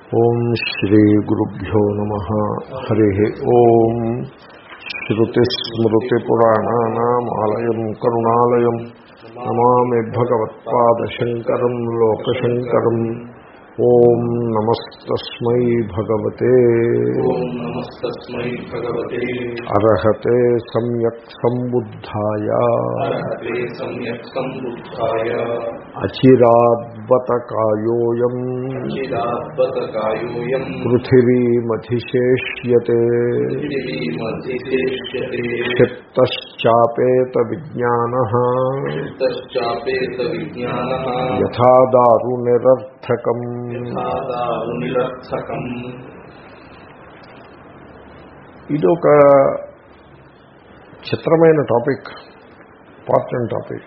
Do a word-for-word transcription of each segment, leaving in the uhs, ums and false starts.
ఓం శ్రీ గురుభ్యో నమః. హరి ఓం. శ్రుతిస్మృతిపురాణానామాలయం కరుణాలయం నమామి భగవత్పాదశంకరం లోకశంకరం. ఓం నమస్తస్మై భగవతే అర్హతే సమ్యక్ సంబుద్ధాయ అచిరాద్బతకాయోయం పృథివీమధిశేష్యతే చిత్తశ్చాపేత విజ్ఞానః యథా దారు నిరర్థకం. ఇది ఒక చిత్రమైన టాపిక్, ఇంపార్టెంట్ టాపిక్.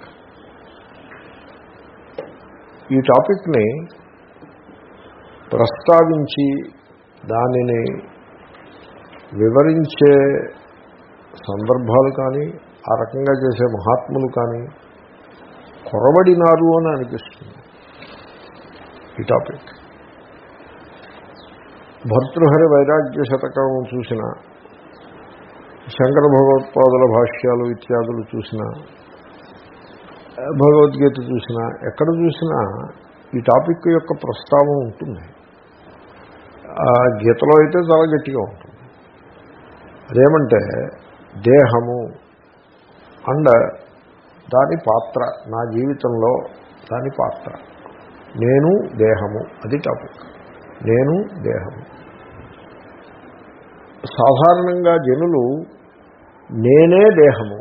ఈ టాపిక్ని ప్రస్తావించి దానిని వివరించే సందర్భాలు కానీ ఆ రకంగా చేసే మహాత్ములు కానీ కొరబడినారు అని అనిపిస్తుంది. ఈ టాపిక్ భర్తృహరి వైరాగ్య శతకం చూసిన, శంకర భగవత్పాదుల భాష్యాలు ఇత్యాదులు చూసిన, భగవద్గీత చూసినా, ఎక్కడ చూసినా ఈ టాపిక్ యొక్క ప్రస్తావన ఉంటుంది. ఆ గీతలో అయితే చాలా గట్టిగా ఉంటుంది. అదేమంటే దేహము అండ్ దాని పాత్ర, నా జీవితంలో దాని పాత్ర, నేను దేహము, అది టాపిక్. నేను దేహము. సాధారణంగా జనులు నేనే దేహము,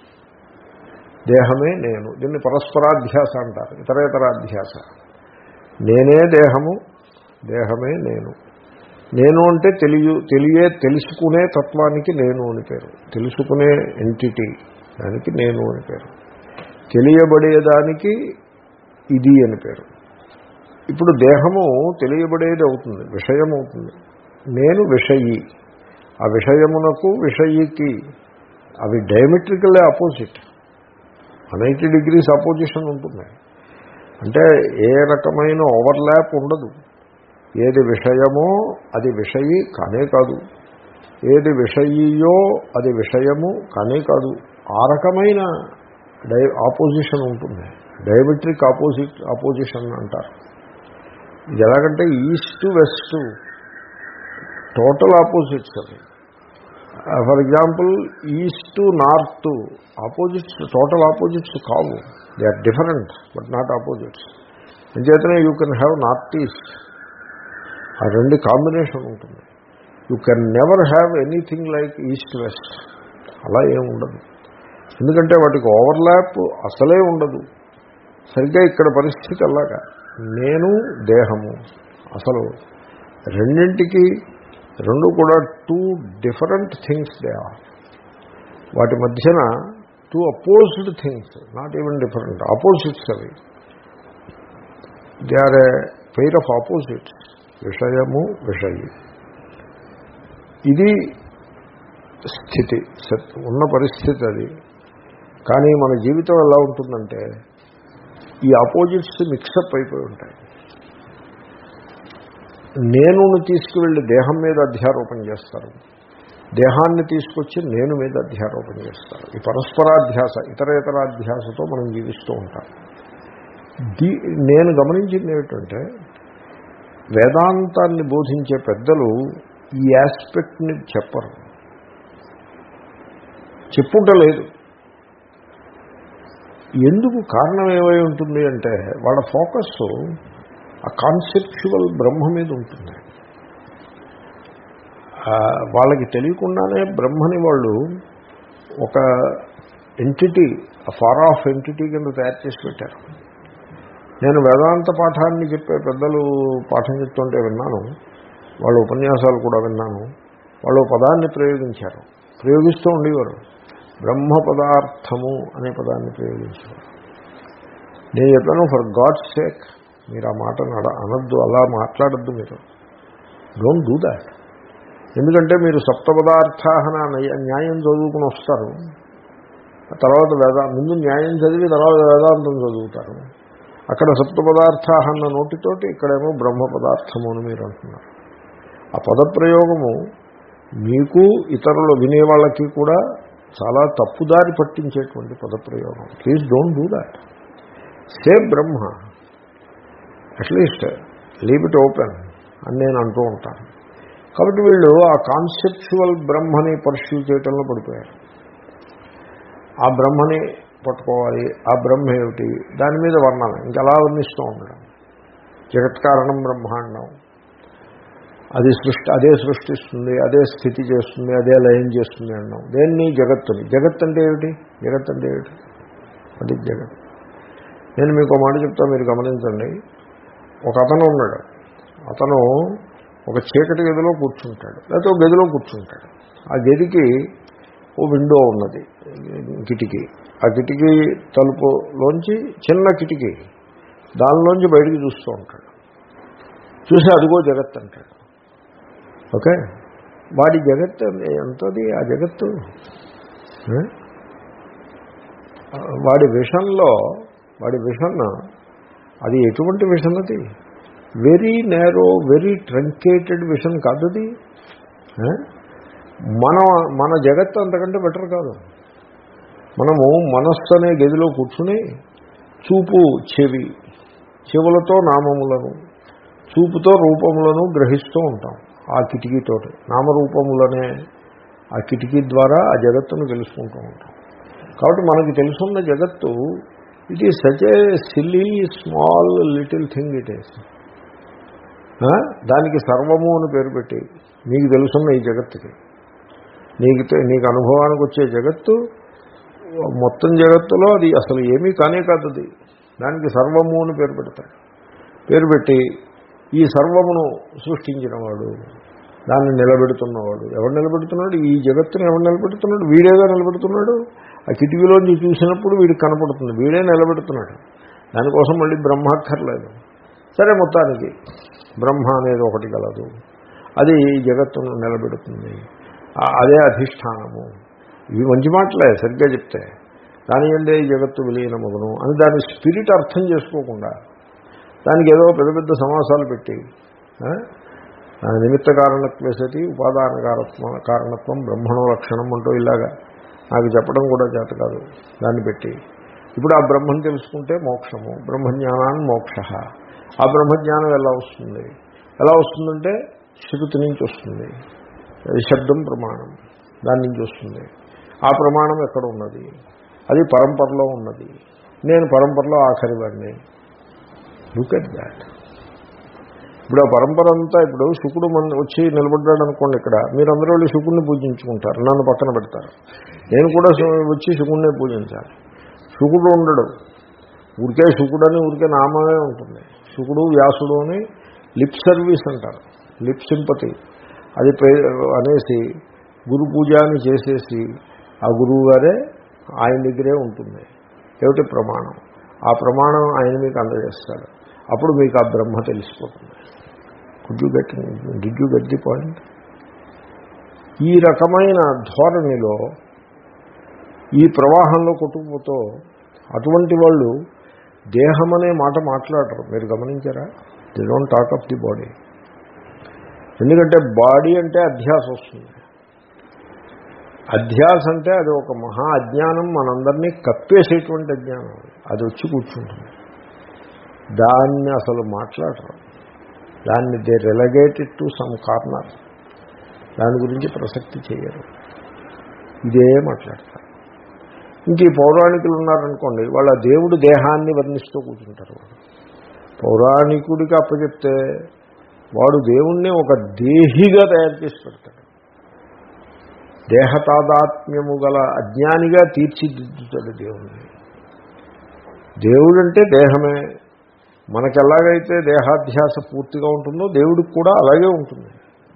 దేహమే నేను, దీన్ని పరస్పరాధ్యాస అంటారు, ఇతరేతరాధ్యాస. నేనే దేహము, దేహమే నేను. నేను అంటే తెలియ తెలియే తెలుసుకునే తత్వానికి నేను అని పేరు. తెలుసుకునే ఎంటిటీ దానికి నేను అని పేరు. తెలియబడేదానికి ఇది అని పేరు. ఇప్పుడు దేహము తెలియబడేది అవుతుంది, విషయం అవుతుంది. నేను విషయి. ఆ విషయమునకు విషయికి అవి diametrically opposite, one eighty degrees opposition ఉంటుంది. అంటే ఏ రకమైన ఓవర్లాప్ ఉండదు. ఏది విషయమో అది విషయి కానే కాదు, ఏది విషయియో అది విషయము కానే కాదు. ఆ రకమైన డై ఆపోజిషన్ ఉంటుంది. డయామెట్రిక్ ఆపోజిట్ ఆపోజిషన్ అంటారు. ఇది ఎలాగంటే ఈస్ట్ వెస్ట్ టోటల్ ఆపోజిట్స్ అవి. For example east north opposites, total opposites కావు. They are different but not opposites. అంచేతనే you can have north east, ఆ రెండు కాంబినేషన్ ఉంటుంది. You can never have anything like east west. అలా ఏమి ఉండదు, ఎందుకంటే వాటికి ఓవర్లాప్ అసలే ఉండదు. సరిగ్గా ఇక్కడ పరిస్థితి అలాగా. నేను దేహము అసలు రెండింటికి రెండు కూడా two different things they are. వాటి మధ్యన two opposed things, not even different, opposites అవి. They are a pair of opposites. విషయము విషయి. ఇది స్థితి, ఉన్న పరిస్థితి అది. కానీ మన జీవితం ఎలా ఉంటుందంటే ఈ ఆపోజిట్స్ మిక్సప్ అయిపోయి ఉంటాయి. నేనును తీసుకువెళ్ళి దేహం మీద అధ్యారోపణ చేస్తారు, దేహాన్ని తీసుకొచ్చి నేను మీద అధ్యారోపణ చేస్తారు. ఈ పరస్పరాధ్యాస, ఇతరేతరాధ్యాసతో మనం జీవిస్తూ ఉంటాం. దీ నేను గమనించింది ఏమిటంటే వేదాంతాన్ని బోధించే పెద్దలు ఈ ఆస్పెక్ట్ని చెప్పరు, చెప్పుంటలేదు. ఎందుకు? కారణం ఏమై ఉంటుంది అంటే వాళ్ళ ఫోకస్ ఆ కాన్సెప్చువల్ బ్రహ్మ మీద ఉంటుంది. వాళ్ళకి తెలియకుండానే బ్రహ్మని వాళ్ళు ఒక ఎంటిటీ, ఫార్ ఆఫ్ ఎంటిటీ కింద తయారు చేసి పెట్టారు. నేను వేదాంత పాఠాన్ని చెప్పే పెద్దలు పాఠం చెప్తుంటే విన్నాను, వాళ్ళ ఉపన్యాసాలు కూడా విన్నాను. వాళ్ళు పదాన్ని ప్రయోగించారు, ప్రయోగిస్తూ ఉండేవారు. బ్రహ్మ పదార్థము అనే పదాన్ని ప్రయోగించారు. నేను చెప్పాను, ఫర్ గాడ్స్ సేక్ మీరు ఆ మాట అనద్దు, అలా మాట్లాడద్దు, మీరు డోంట్ డూ దాట్. ఎందుకంటే మీరు సప్తపదార్థాన న్యాయం చదువుకుని వస్తారు, తర్వాత వేదా ముందు న్యాయం చదివి తర్వాత వేదాంతం చదువుతారు. అక్కడ సప్త పదార్థ అన్న నోటితోటి ఇక్కడేమో బ్రహ్మ పదార్థము అని మీరు అంటున్నారు. ఆ పదప్రయోగము మీకు ఇతరులు వినేవాళ్ళకి కూడా చాలా తప్పుదారి పట్టించేటువంటి పదప్రయోగం. Please don't do that. Say Brahma, at least leave it open అని నేను అంటూ ఉంటాను. కాబట్టి వీళ్ళు ఆ కాన్సెప్చువల్ బ్రహ్మని పర్స్యూ చేయటంలో పడిపోయారు. ఆ బ్రహ్మని పట్టుకోవాలి, ఆ బ్రహ్మ ఏమిటి, దాని మీద వర్ణన ఇంకెలా వర్ణిస్తూ ఉండడం. జగత్కారణం బ్రహ్మాండం, అది సృష్టి, అదే సృష్టిస్తుంది, అదే స్థితి చేస్తుంది, అదే లయం చేస్తుంది అన్నాం. దేన్ని? జగత్తుని. జగత్ అంటే ఏమిటి? జగత్ అంటే ఏమిటి? అది జగత్. నేను మీకు మాట చెప్తా, మీరు గమనించండి. ఒక అతను ఉన్నాడు. అతను ఒక చీకటి గదిలో కూర్చుంటాడు, లేకపోతే ఒక గదిలో కూర్చుంటాడు. ఆ గదికి ఓ విండో ఉన్నది, కిటికీ. ఆ కిటికీ తలుపులోంచి చిన్న కిటికీ, దానిలోంచి బయటికి చూస్తూ ఉంటాడు. చూసి అదిగో జగత్ అంటాడు. ఓకే, వాడి జగత్ ఎంతది? ఆ జగత్తు వాడి విషన్లో, వాడి విషన్ అది ఎటువంటి విషన్? అది very narrow, very truncated vision కాదు అది. మన మన జగత్తు అంతకంటే బెటర్ కాదు. మనము మనస్సు అనే గదిలో కూర్చుని చూపు, చెవి, చెవులతో నామములను, చూపుతో రూపములను గ్రహిస్తూ ఉంటాం. ఆ కిటికీతోటి నామరూపములనే ఆ కిటికీ ద్వారా ఆ జగత్తును తెలుసుకుంటూ ఉంటాం. కాబట్టి మనకి తెలుసున్న జగత్తు it is such a silly small little thing it is. దానికి సర్వము అని పేరు పెట్టి నీకు తెలుసున్న ఈ జగత్తుకి, నీకు నీకు అనుభవానికి వచ్చే జగత్తు మొత్తం జగత్తులో అది అసలు ఏమీ కానే కాదు. అది దానికి సర్వము అని పేరు పెడతాడు. పేరు పెట్టి ఈ సర్వమును సృష్టించిన వాడు, దాన్ని నిలబెడుతున్నవాడు. ఎవరు నిలబెడుతున్నాడు? ఈ జగత్తును ఎవరు నిలబెడుతున్నాడు? వీడేగా నిలబెడుతున్నాడు. ఆ కిటికీలోంచి చూసినప్పుడు వీడికి కనపడుతుంది, వీడే నిలబెడుతున్నాడు. దానికోసం మళ్ళీ బ్రహ్మ అక్కర్లేదు. సరే, మొత్తానికి బ్రహ్మ అనేది ఒకటి గలదు, అది ఈ జగత్తును నిలబెడుతుంది, అదే అధిష్టానము. ఇవి మంచి మాటలే సరిగ్గా చెప్తే. దాని అంటే ఈ జగత్తు విలీనమగును అని దాని స్పిరిట్ అర్థం చేసుకోకుండా దానికి ఏదో పెద్ద పెద్ద సమాసాలు పెట్టి నిమిత్త కారణత్వ సతి ఉపాదాన కారత్వ కారణత్వం బ్రహ్మణో లక్షణం అంటూ ఇలాగా నాకు చెప్పడం కూడా చేత కాదు. దాన్ని పెట్టి ఇప్పుడు ఆ బ్రహ్మను తెలుసుకుంటే మోక్షము, బ్రహ్మజ్ఞానాన్ని మోక్ష. ఆ బ్రహ్మజ్ఞానం ఎలా వస్తుంది? ఎలా వస్తుందంటే శృతి నుంచి వస్తుంది. శబ్దం ప్రమాణం దాని నుంచి వస్తుంది. ఆ ప్రమాణం ఎక్కడ ఉన్నది? అది పరంపరలో ఉన్నది. నేను పరంపరలో ఆఖరి వాడిని. Look at that. ఇప్పుడు ఆ పరంపర అంతా, ఇప్పుడు శుకుడు మన వచ్చి నిలబడ్డాడు అనుకోండి, ఇక్కడ మీరందరూ వెళ్ళి శుకుడిని పూజించుకుంటారు, నన్ను పక్కన పెడతారు. నేను కూడా వచ్చి శుకుడినే పూజించాలి. శుకుడు ఉండడు, ఊరికే శుకుడని ఊరికే నామమే ఉంటుంది. శుకుడు వ్యాసుడు అని లిప్ సర్వీస్ అంటారు, లిప్ సింపతి. అది అనేసి గురు పూజ అని చేసేసి ఆ గురువు గారే ఆయన దగ్గరే ఉంటుంది. ఏమిటి? ప్రమాణం. ఆ ప్రమాణం ఆయన మీకు అందజేస్తాడు. అప్పుడు మీకు ఆ బ్రహ్మ తెలిసిపోతుంది. Could you get did you get the point? ఈ రకమైన ధోరణిలో ఈ ప్రవాహంలో కొట్టుకుపోతూ అటువంటి వాళ్ళు దేహం అనే మాట మాట్లాడరు. మీరు గమనించారా? They don't talk of the body. ఎందుకంటే బాడీ అంటే అధ్యాస వస్తుంది. అధ్యాస అంటే అది ఒక మహా అజ్ఞానం, మనందరినీ కప్పేసేటువంటి అజ్ఞానం. అది వచ్చి కూర్చుంటుంది. దాన్ని అసలు మాట్లాడరు. దాన్ని they relegated to some corner. దాని గురించి ప్రసక్తి చేయరు. ఇదే మాట్లాడతారు. ఇంక ఈ పౌరాణికులు ఉన్నారనుకోండి, వాళ్ళ దేవుడు దేహాన్ని వర్ణిస్తూ కూర్చుంటారు. పౌరాణికుడికి అప్పచెప్తే వాడు దేవుణ్ణి ఒక దేహిగా తయారు చేసి పెడతాడు. దేహతాదాత్మ్యము గల అజ్ఞానిగా తీర్చిదిద్దుతాడు దేవుణ్ణి. దేవుడంటే దేహమే. మనకెలాగైతే దేహాధ్యాస పూర్తిగా ఉంటుందో దేవుడికి కూడా అలాగే ఉంటుంది.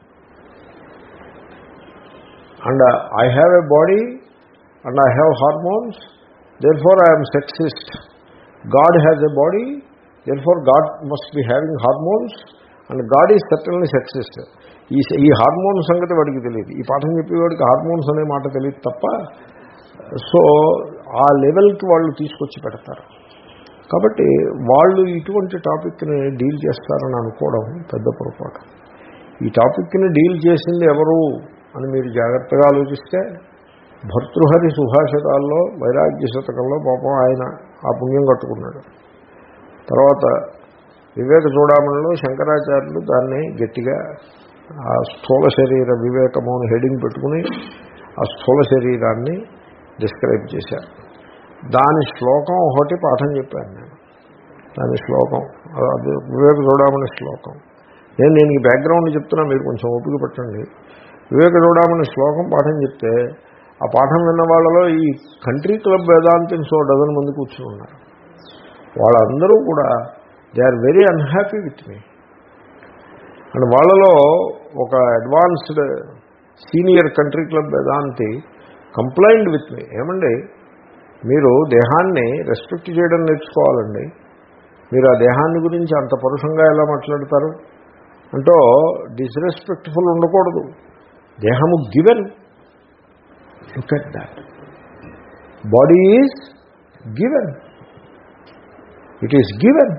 And I have a body and I have hormones, therefore I'm sexist. God has a body, therefore God must be having hormones and God is certainly sexist. ఈ ఈ హార్మోన్ సంగతి వాడికి తెలియదు. ఈ పాఠం చెప్పేవాడికి హార్మోన్స్ అనే మాట తెలియదు తప్ప. సో ఆ లెవెల్కి వాళ్ళు తీసుకొచ్చి పెడతారు. కాబట్టి వాళ్ళు ఇటువంటి టాపిక్ని డీల్ చేస్తారని అనుకోవడం పెద్ద పొరపాటు. ఈ టాపిక్ని డీల్ చేసింది ఎవరు అని మీరు జాగ్రత్తగా ఆలోచిస్తే భర్తృహరి సుభాషితాల్లో వైరాగ్య శతకంలో పాపం ఆయన ఆ పుణ్యం కట్టుకున్నాడు. తర్వాత వివేక చూడామణిలో శంకరాచార్యులు దాన్ని గట్టిగా ఆ స్థూల శరీర వివేకము అని హెడింగ్ పెట్టుకుని ఆ స్థూల శరీరాన్ని డిస్క్రైబ్ చేశారు. దాని శ్లోకం ఒకటి పాఠం చెప్పాను నేను. దాని శ్లోకం అది వివేక చూడామణి శ్లోకం. నేను దీనికి బ్యాక్గ్రౌండ్ చెప్తున్నా, మీరు కొంచెం ఓపిక పట్టండి. వివేక చూడామణి శ్లోకం పాఠం చెప్తే ఆ పాఠం విన్న వాళ్ళలో ఈ కంట్రీ క్లబ్ వేదాంతిన్స్ ఓ డజన్ మంది కూర్చుని ఉన్నారు. వాళ్ళందరూ కూడా they are very unhappy with me. And వాళ్ళలో ఒక అడ్వాన్స్డ్ సీనియర్ కంట్రీ క్లబ్ వేదాంతి కంప్లైంట్ విత్ మీ, ఏమండి మీరు దేహాన్ని రెస్పెక్ట్ చేయడం నేర్చుకోవాలండి, మీరు ఆ దేహాన్ని గురించి అంత పరుషంగా ఎలా మాట్లాడతారు అంటూ డిస్రెస్పెక్ట్ఫుల్ ఉండకూడదు. దేహము given, look at that, body is given, it is given,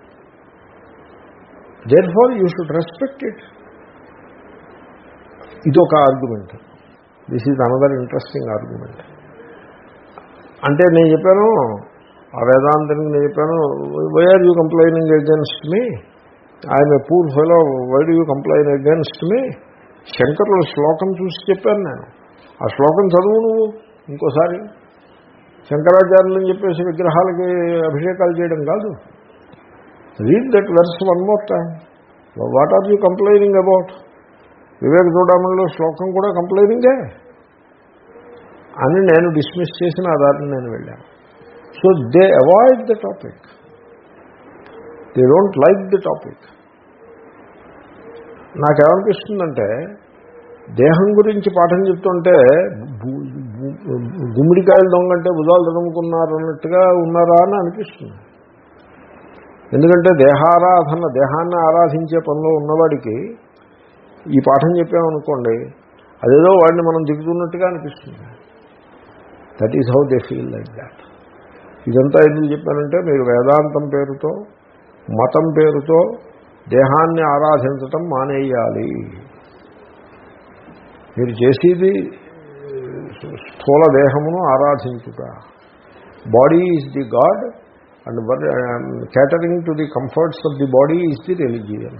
therefore you should respect it. ఇదొక argument. This is another interesting argument. అంటే నేను చెప్పాను ఆ వేదాంతానికి, నేను చెప్పాను why are you complaining against me, I'm a poor fellow, why do you complain against me. శంకరుల శ్లోకం చూసి చెప్పాను నేను. ఆ శ్లోకం చదువు నువ్వు ఇంకోసారి. శంకరాచార్యులని చెప్పేసి విగ్రహాలకి అభిషేకాలు చేయడం కాదు. Read that verse one more time. What are you complaining about? వివేక చూడమణిలో శ్లోకం కూడా కంప్లైనింగే అని నేను డిస్మిస్ చేసిన ఆధారం నేను వెళ్ళాను. So they avoid the topic, they don't like the topic. నాకేమనిపిస్తుందంటే దేహం గురించి పాఠం చెప్తుంటే గుమ్మిడికాయలు దొంగంటే భుజాలు తరుముకున్నారు అన్నట్టుగా ఉన్నారా అని అనిపిస్తుంది. ఎందుకంటే దేహారాధన, దేహాన్ని ఆరాధించే పనిలో ఉన్నవాడికి ఈ పాఠం చెప్పామనుకోండి, అదేదో వాడిని మనం దిగుతున్నట్టుగా అనిపిస్తుంది. That is how they feel like that. ఇదంతా ఎందుకు చెప్పానంటే మీరు వేదాంతం పేరుతో, మతం పేరుతో దేహాన్ని ఆరాధించటం మానేయాలి. మీరు చేసేది స్థూల దేహమును ఆరాధించుట. Body is the god and catering to the comforts of the body is the religion.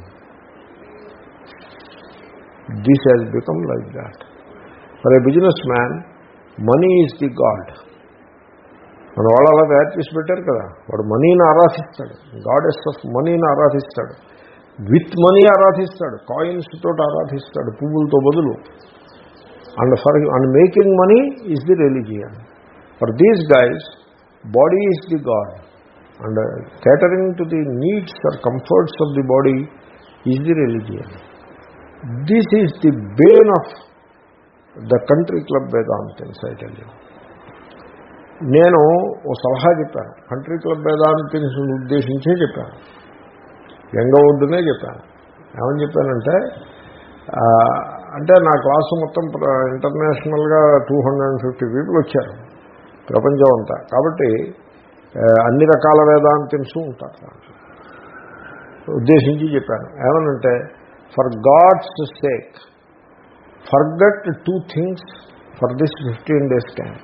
This has become like that. For a business man money is the god. మన వాళ్ళు అలా తయారు చేసి పెట్టారు కదా. వాడు మనీని ఆరాధిస్తాడు, గాడెస్ ఆఫ్ మనీని ఆరాధిస్తాడు, విత్ మనీ ఆరాధిస్తాడు, కాయిన్స్ తోటి ఆరాధిస్తాడు, పువ్వులతో బదులు. And for and making money is the religion. For these guys body is the god and catering to the needs or comforts of the body is the religion. This is the bane of the country club Vedantins. I tell you, నేను ఓ సలహా చెప్పాను, country club Vedantins ఉద్దేశించే చెప్పాను, యంగవుడ్డునే చెప్పాను. ఏమని చెప్పానంటే, అంటే నా క్లాసు మొత్తం ఇంటర్నేషనల్గా two hundred and fifty people వచ్చారు ప్రపంచం అంతా. కాబట్టి అన్ని రకాల వేదాంతిన్స్ ఉంటారు. ఉద్దేశించి చెప్పాను ఏమనంటే, for God's sake forget two things for this fifteen days camp,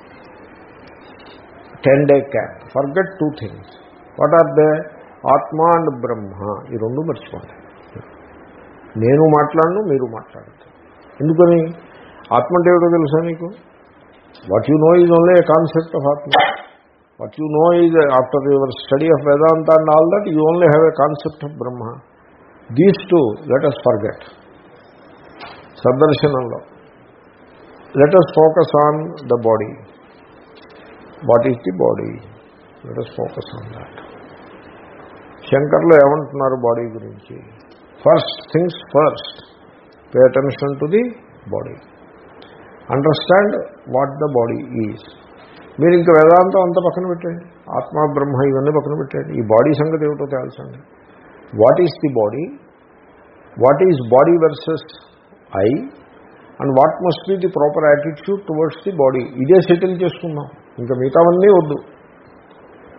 ten day camp. Forget two things. What are they? Atma and Brahma. ఈ రెండు మర్చిపోండి. నేను మాట్లాడను, మీరు మాట్లాడదు. ఎందుకని? ఆత్మ అంటే ఏమిటో తెలుసా మీకు? What you know is only a concept of atma. What you know is after your study of Vedanta and all that you only have a concept of Brahma. These two let us forget. సద్దర్శనంలో let us focus on the body. What is the body? Let us focus on that. శంకర్లు ఏమంటున్నారు body గురించి? First things first, pay attention to the body, understand what the body is. మీరు ఇంకా వేదాంతం అంతా పక్కన పెట్టండి, ఆత్మ బ్రహ్మ ఇవన్నీ పక్కన పెట్టండి. ఈ బాడీ సంగతి ఏమిటో తెలుసండి. What is the body, what is body versus I, and what must be the proper attitude towards the body. ఇదే సెటిల్ చేసుకుందాం, ఇంకా మిగతావన్నీ వద్దు.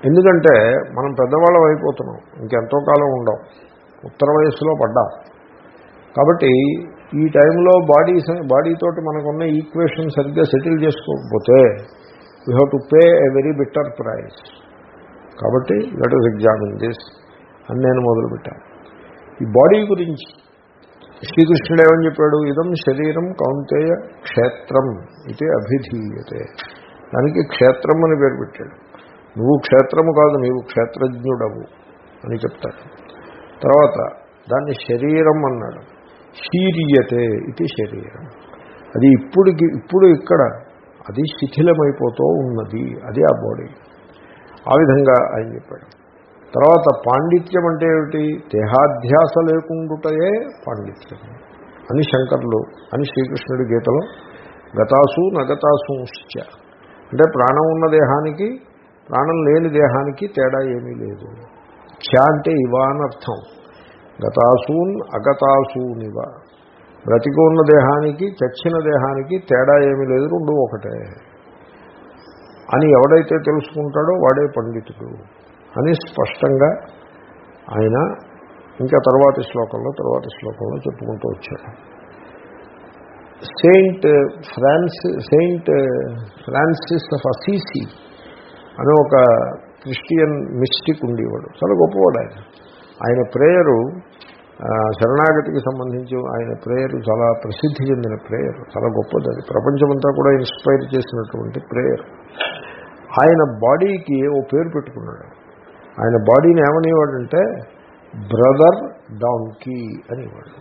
ఎందుకంటే మనం పెద్దవాళ్ళం అయిపోతున్నాం, ఇంకెంతో కాలం ఉండం, ఉత్తర వయస్సులో పడ్డాం. కాబట్టి ఈ టైంలో బాడీ బాడీతోటి మనకున్న ఈక్వేషన్ సరిగ్గా సెటిల్ చేసుకోకపోతే we have to pay a very bitter price. కాబట్టి లెట్ us ఎగ్జామిన్ దిస్ అని నేను మొదలుపెట్టాను. ఈ బాడీ గురించి శ్రీకృష్ణుడు ఏమని చెప్పాడు? ఇదం శరీరం కౌంతేయ క్షేత్రం ఇది అభిధీయతే. దానికి క్షేత్రం అని పేరు పెట్టాడు. నువ్వు క్షేత్రము కాదు, నీవు క్షేత్రజ్ఞుడవు అని చెప్తాడు. తర్వాత దాన్ని శరీరం అన్నాడు. శీర్యతే ఇది శరీరం. అది ఇప్పుడుకి ఇప్పుడు ఇక్కడ అది శిథిలమైపోతూ ఉన్నది, అది ఆ బాడీ. ఆ విధంగా ఆయన చెప్పాడు. తర్వాత పాండిత్యం అంటే ఏమిటి? దేహాధ్యాస లేకుండుటయే పాండిత్యం అని శంకర్లు అని శ్రీకృష్ణుడి గీతలో గతాసు నగతాసుశ్చ అంటే ప్రాణం ఉన్న దేహానికి ప్రాణం లేని దేహానికి తేడా ఏమీ లేదు. క్ష అంటే ఇవా అనర్థం. గతాసూన్ అగతాసూనివ, బ్రతికి ఉన్న దేహానికి చచ్చిన దేహానికి తేడా ఏమీ లేదు, రెండు ఒకటే అని ఎవడైతే తెలుసుకుంటాడో వాడే పండితుడు అని స్పష్టంగా ఆయన ఇంకా తర్వాతి శ్లోకంలో తర్వాతి శ్లోకంలో చెప్పుకుంటూ వచ్చాడు. Saint Francis saint Francis of Assisi అని ఒక క్రిస్టియన్ మిస్టిక్ ఉండేవాడు, చాలా గొప్పవాడు ఆయన. ఆయన ప్రేయరు శరణాగతికి సంబంధించి ఆయన ప్రేయరు చాలా ప్రసిద్ధి చెందిన ప్రేయర్, చాలా గొప్పది. అది ప్రపంచమంతా కూడా ఇన్స్పైర్ చేసినటువంటి ప్రేయర్. ఆయన బాడీకి ఓ పేరు పెట్టుకున్నాడు. ఆయన బాడీని ఏమనేవాడంటే బ్రదర్ డాంకీ అనేవాడు.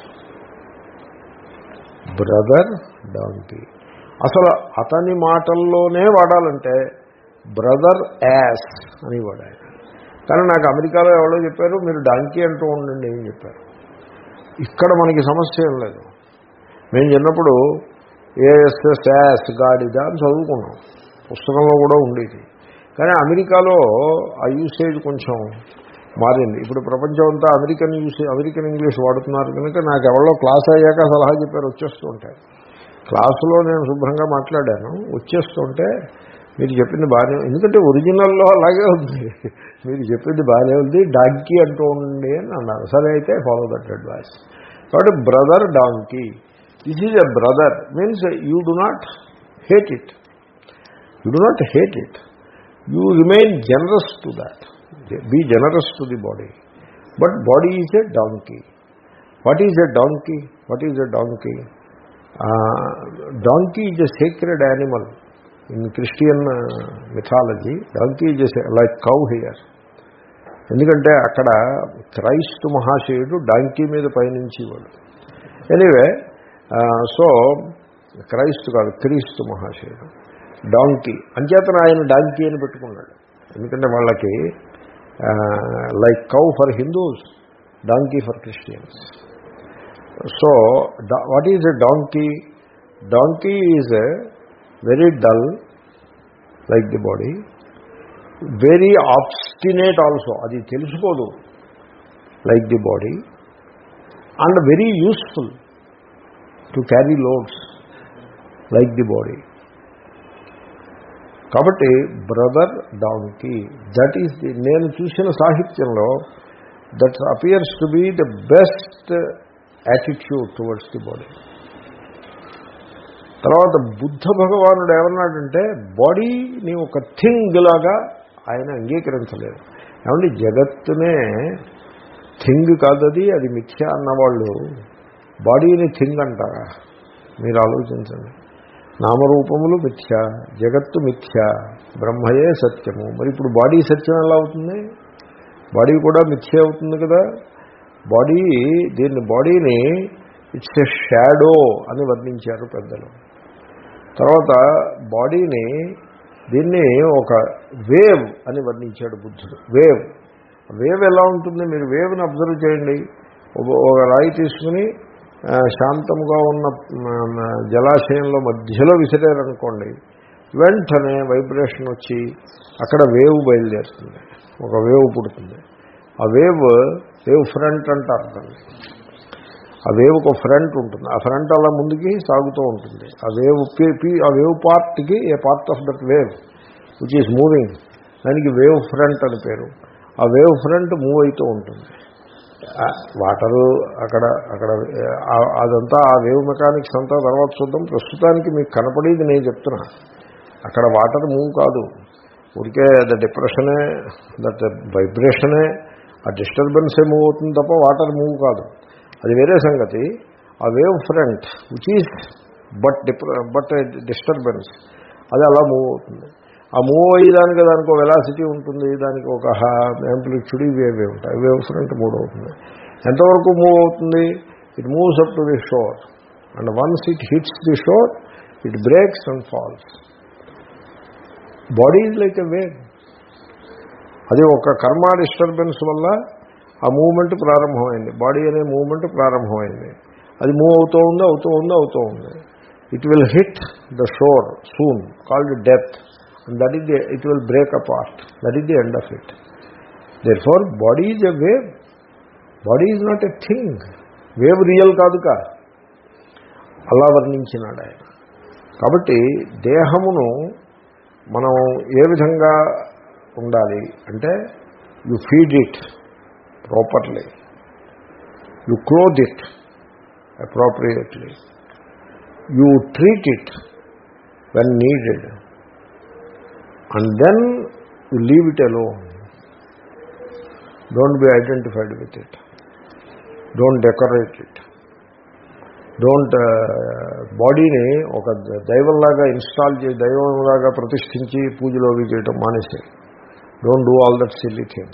బ్రదర్ డాంకీ అసలు అతని మాటల్లోనే వాడాలంటే బ్రదర్ యాస్ అనేవాడు ఆయన. కానీ నాకు అమెరికాలో ఎవరో చెప్పారు మీరు డాంకీ అంటూ ఉండండి అని చెప్పారు. ఇక్కడ మనకి సమస్య ఏం లేదు. మేము చిన్నప్పుడు ఏఎస్ఎస్ యాస్ గాడిదా అని చదువుకున్నాం, పుస్తకంలో కూడా ఉండేది. కానీ అమెరికాలో ఆ యూసేజ్ కొంచెం మారింది. ఇప్పుడు ప్రపంచం అంతా అమెరికన్ యూసేజ్ అమెరికన్ ఇంగ్లీష్ వాడుతున్నారు కనుక నాకు ఎవరో క్లాస్ అయ్యాక సలహా చెప్పారు వచ్చేస్తూ ఉంటాయి. క్లాసులో నేను శుభ్రంగా మాట్లాడాను, వచ్చేస్తుంటే మీరు చెప్పింది బాగానే, ఎందుకంటే ఒరిజినల్లో అలాగే ఉంది, మీరు చెప్పింది బాగానే ఉంది, డాంకీ అంటూ ఉండండి అని అన్నారు. సరే అయితే ఫాలో దట్ అడ్వైస్. కాబట్టి brother donkey, this is a brother means you do not hate it, you do not hate it, you remain generous to that, be generous to the body. But body is a donkey. What is a donkey? What is a donkey? Uh, donkey is a sacred animal. In Christian uh, mythology, donkey is a, like cow here. ఎందుకంటే అక్కడ క్రైస్తు మహాశయుడు donkey మీద పయనించేవాడు. Anyway so క్రైస్తు కాదు క్రీస్తు మహాశయుడు donkey అంచేతన ఆయన donkey అని పెట్టుకున్నాడు. ఎందుకంటే వాళ్ళకి like cow for Hindus, donkey for Christians. So what is a donkey? Donkey is a very dull like the body, very obstinate also, అది తెలుసుకోదు like the body, and very useful to carry loads like the body. కాబట్టి brother donkey that is the, నేను చూసిన సాహిత్యంలో that appears to be the best attitude towards the body. తర్వాత బుద్ధ భగవానుడు ఏమన్నాడంటే బాడీని ఒక థింగ్ లాగా ఆయన అంగీకరించలేదు. ఏమంటే జగత్తునే థింగ్ కాదది, అది మిథ్య అన్నవాళ్ళు బాడీని థింగ్ అంటారా? మీరు ఆలోచించండి. నామరూపములు మిథ్య, జగత్తు మిథ్య, బ్రహ్మయే సత్యము. మరి ఇప్పుడు బాడీ సత్యం ఎలా అవుతుంది? బాడీ కూడా మిథ్య అవుతుంది కదా. బాడీ దీన్ని బాడీని ఇట్స్ ఎ షాడో అని వర్ణించారు పెద్దలు. తర్వాత బాడీని దీన్ని ఒక వేవ్ అని వర్ణించాడు బుద్ధుడు. వేవ్ వేవ్ ఎలా ఉంటుంది? మీరు వేవ్ని అబ్జర్వ్ చేయండి. ఒక రాయి తీసుకుని శాంతంగా ఉన్న జలాశయంలో మధ్యలో విసిరారనుకోండి, వెంటనే వైబ్రేషన్ వచ్చి అక్కడ వేవ్ బయలుదేరుతుంది, ఒక వేవ్ పుడుతుంది. ఆ వేవ్ వేవ్ ఫ్రంట్ అంటారు దాన్ని. ఆ వేవ్కి ఒక ఫ్రంట్ ఉంటుంది, ఆ ఫ్రంట్ అలా ముందుకి సాగుతూ ఉంటుంది. ఆ వేవ్ ఆ వేవ్ పార్ట్కి a part of that wave which is moving దానికి వేవ్ ఫ్రంట్ అని పేరు. ఆ వేవ్ ఫ్రంట్ మూవ్ అవుతూ ఉంటుంది. వాటరు అక్కడ అక్కడ అదంతా ఆ వేవ్ మెకానిక్స్ అంతా తర్వాత చూద్దాం. ప్రస్తుతానికి మీకు కనపడేది నేను చెప్తున్నా. అక్కడ వాటర్ మూవ్ కాదు, ఊరికే ద డిప్రెషనే, దట్ వైబ్రేషనే, ఆ డిస్టర్బెన్సే మూవ్ అవుతుంది తప్ప వాటర్ మూవ్ కాదు. అది వేరే సంగతి. ఆ wave front which is but డిప్ర బట్ డిస్టర్బెన్స్, అది అలా మూవ్ అవుతుంది. ఆ మూవ్ అయ్యేదానికి దానికి ఒక వెలాసిటీ ఉంటుంది, దానికి ఒక యాంప్లిట్యూడ్, ఇవేవే ఉంటాయి. వేవ్ ఫ్రంట్ మూవ్ అవుతుంది. ఎంతవరకు మూవ్ అవుతుంది? It moves up to the shore, and once it hits the shore it breaks and falls. Body is like a wave. అది ఒక కర్మ డిస్టర్బెన్స్ వల్ల ఆ మూవ్మెంట్ ప్రారంభమైంది, బాడీ అనే మూవ్మెంట్ ప్రారంభమైంది. అది మూవ్ అవుతూ ఉంది అవుతూ ఉంది అవుతూ ఉంది. It will hit the shore soon, called death, and that is the, it will break apart. That is the end of it. Therefore body is a wave. Body is not a thing. Wave real కాదు కా, అలా వర్ణించినాడు ఆయన. కాబట్టి దేహమును మనం ఏ విధంగా ఉండాలి అంటే, you feed it properly, you clothe it appropriately, you treat it when needed, and then you leave it alone. Don't be identified with it. Don't decorate it. Don't బాడీని ఒక దైవంలాగా ఇన్స్టాల్ చేసి దైవంలాగా ప్రతిష్ఠించి పూజలో అవి చేయటం మానేసే. Don't do all that silly thing.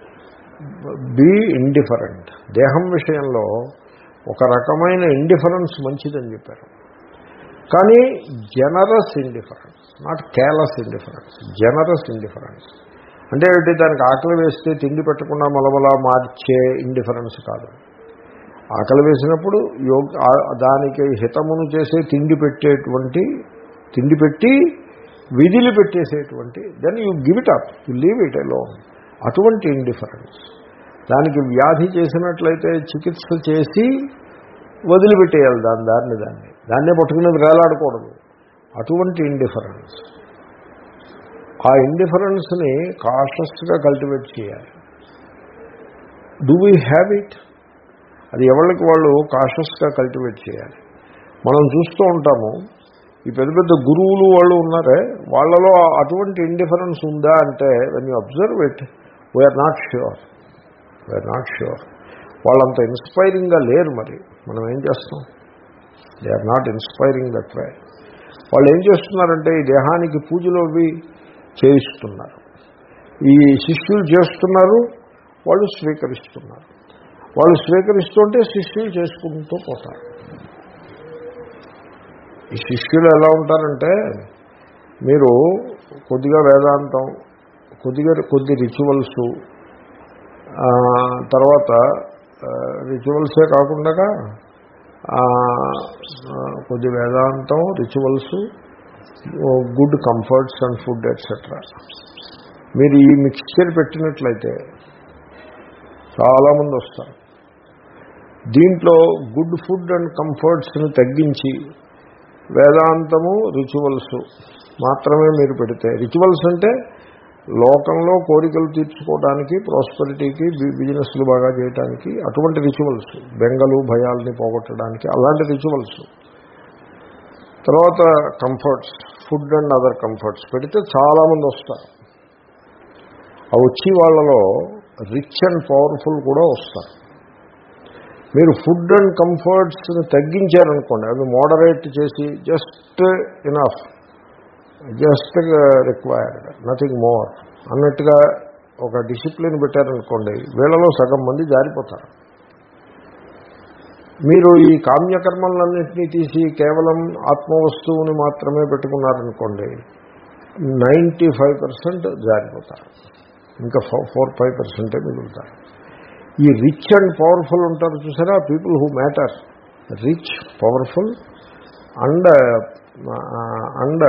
Be indifferent. దేహం విషయంలో ఒక రకమైన ఇండిఫరెన్స్ మంచిదని చెప్పారు. కానీ generous indifference, not careless indifference, generous indifference. అంటే ఏంటి? దానికి ఆకలి వేస్తే తిండి పెట్టకుండా మలమలా మార్చే ఇండిఫరెన్స్ కాదు. ఆకలి వేసినప్పుడు యోగ దానికి హితమును చేసే తిండి పెట్టేటువంటి, తిండి పెట్టి విధులు పెట్టేసేటువంటి, then you give it up, you leave it alone. అటువంటి ఇండిఫరెన్స్. దానికి వ్యాధి చేసినట్లయితే చికిత్స చేసి వదిలిపెట్టేయాలి దాని దాన్ని దాన్ని దాన్నే పట్టుకుని వేలాడకూడదు. అటువంటి ఇండిఫరెన్స్. ఆ ఇండిఫరెన్స్ని కాషస్గా కల్టివేట్ చేయాలి. Do we have it? అది ఎవరికి వాళ్ళు కాషస్గా కల్టివేట్ చేయాలి. మనం చూస్తూ ఉంటాము, ఈ పెద్ద పెద్ద గురువులు వాళ్ళు ఉన్నారే, వాళ్ళలో అటువంటి ఇండిఫరెన్స్ ఉందా అంటే, when you observe it we are not sure we are not sure వాళ్ళంత ఇన్స్పైరింగ్గా లేరు. మరి మనం ఏం చేస్తాం? They are not inspiring that way. వాళ్ళు ఏం చేస్తున్నారంటే, ఈ దేహానికి పూజలు అవి చేయిస్తున్నారు. ఈ శిష్యులు చేస్తున్నారు, వాళ్ళు స్వీకరిస్తున్నారు. వాళ్ళు స్వీకరిస్తుంటే శిష్యులు చేసుకుంటూ పోతారు. ఈ శిష్యులు ఎలా ఉంటారంటే, మీరు కొద్దిగా వేదాంతం, కొద్దిగా కొద్ది రిచువల్స్, తర్వాత రిచువల్సే కాకుండా కొద్ది వేదాంతం, rituals, good comforts and food etcetera, మీరు ఈ మిక్స్చర్ పెట్టినట్లయితే చాలామంది వస్తారు. దీంట్లో గుడ్ ఫుడ్ అండ్ కంఫర్ట్స్ని తగ్గించి వేదాంతము, రిచువల్స్ మాత్రమే మీరు పెడితే, రిచువల్స్ అంటే లోకంలో కోరికలు తీర్చుకోవడానికి, ప్రాస్పరిటీకి, బిజినెస్లు బాగా చేయడానికి అటువంటి రిచువల్స్, బెంగలు భయాల్ని పోగొట్టడానికి అలాంటి రిచువల్స్, తర్వాత comforts, food and other comforts పెడితే చాలామంది వస్తారు. ఆ వచ్చి వాళ్ళలో రిచ్ అండ్ పవర్ఫుల్ కూడా వస్తారు. మీరు ఫుడ్ అండ్ కంఫర్ట్స్ని తగ్గించారనుకోండి, అవి మోడరేట్ చేసి just enough, just required, nothing more అన్నట్టుగా ఒక డిసిప్లిన్ పెట్టారనుకోండి, వీళ్ళలో సగం మంది జారిపోతారు. మీరు ఈ కామ్యకర్మలన్నింటినీ తీసి కేవలం ఆత్మవస్తువుని మాత్రమే పెట్టుకున్నారనుకోండి, నైంటీ ఫైవ్ పర్సెంట్ జారిపోతారు. ఇంకా ఫోర్ ఫైవ్ పర్సెంటే మిగులుతారు. ఈ రిచ్ అండ్ పవర్ఫుల్ ఉంటారు చూసారా, people who matter, rich, powerful and and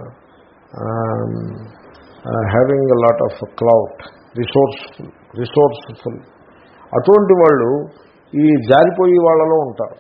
having a lot of clout, resourceful resourceful అటువంటి వాళ్ళు ఈ జారిపోయి వాళ్ళలో ఉంటారు.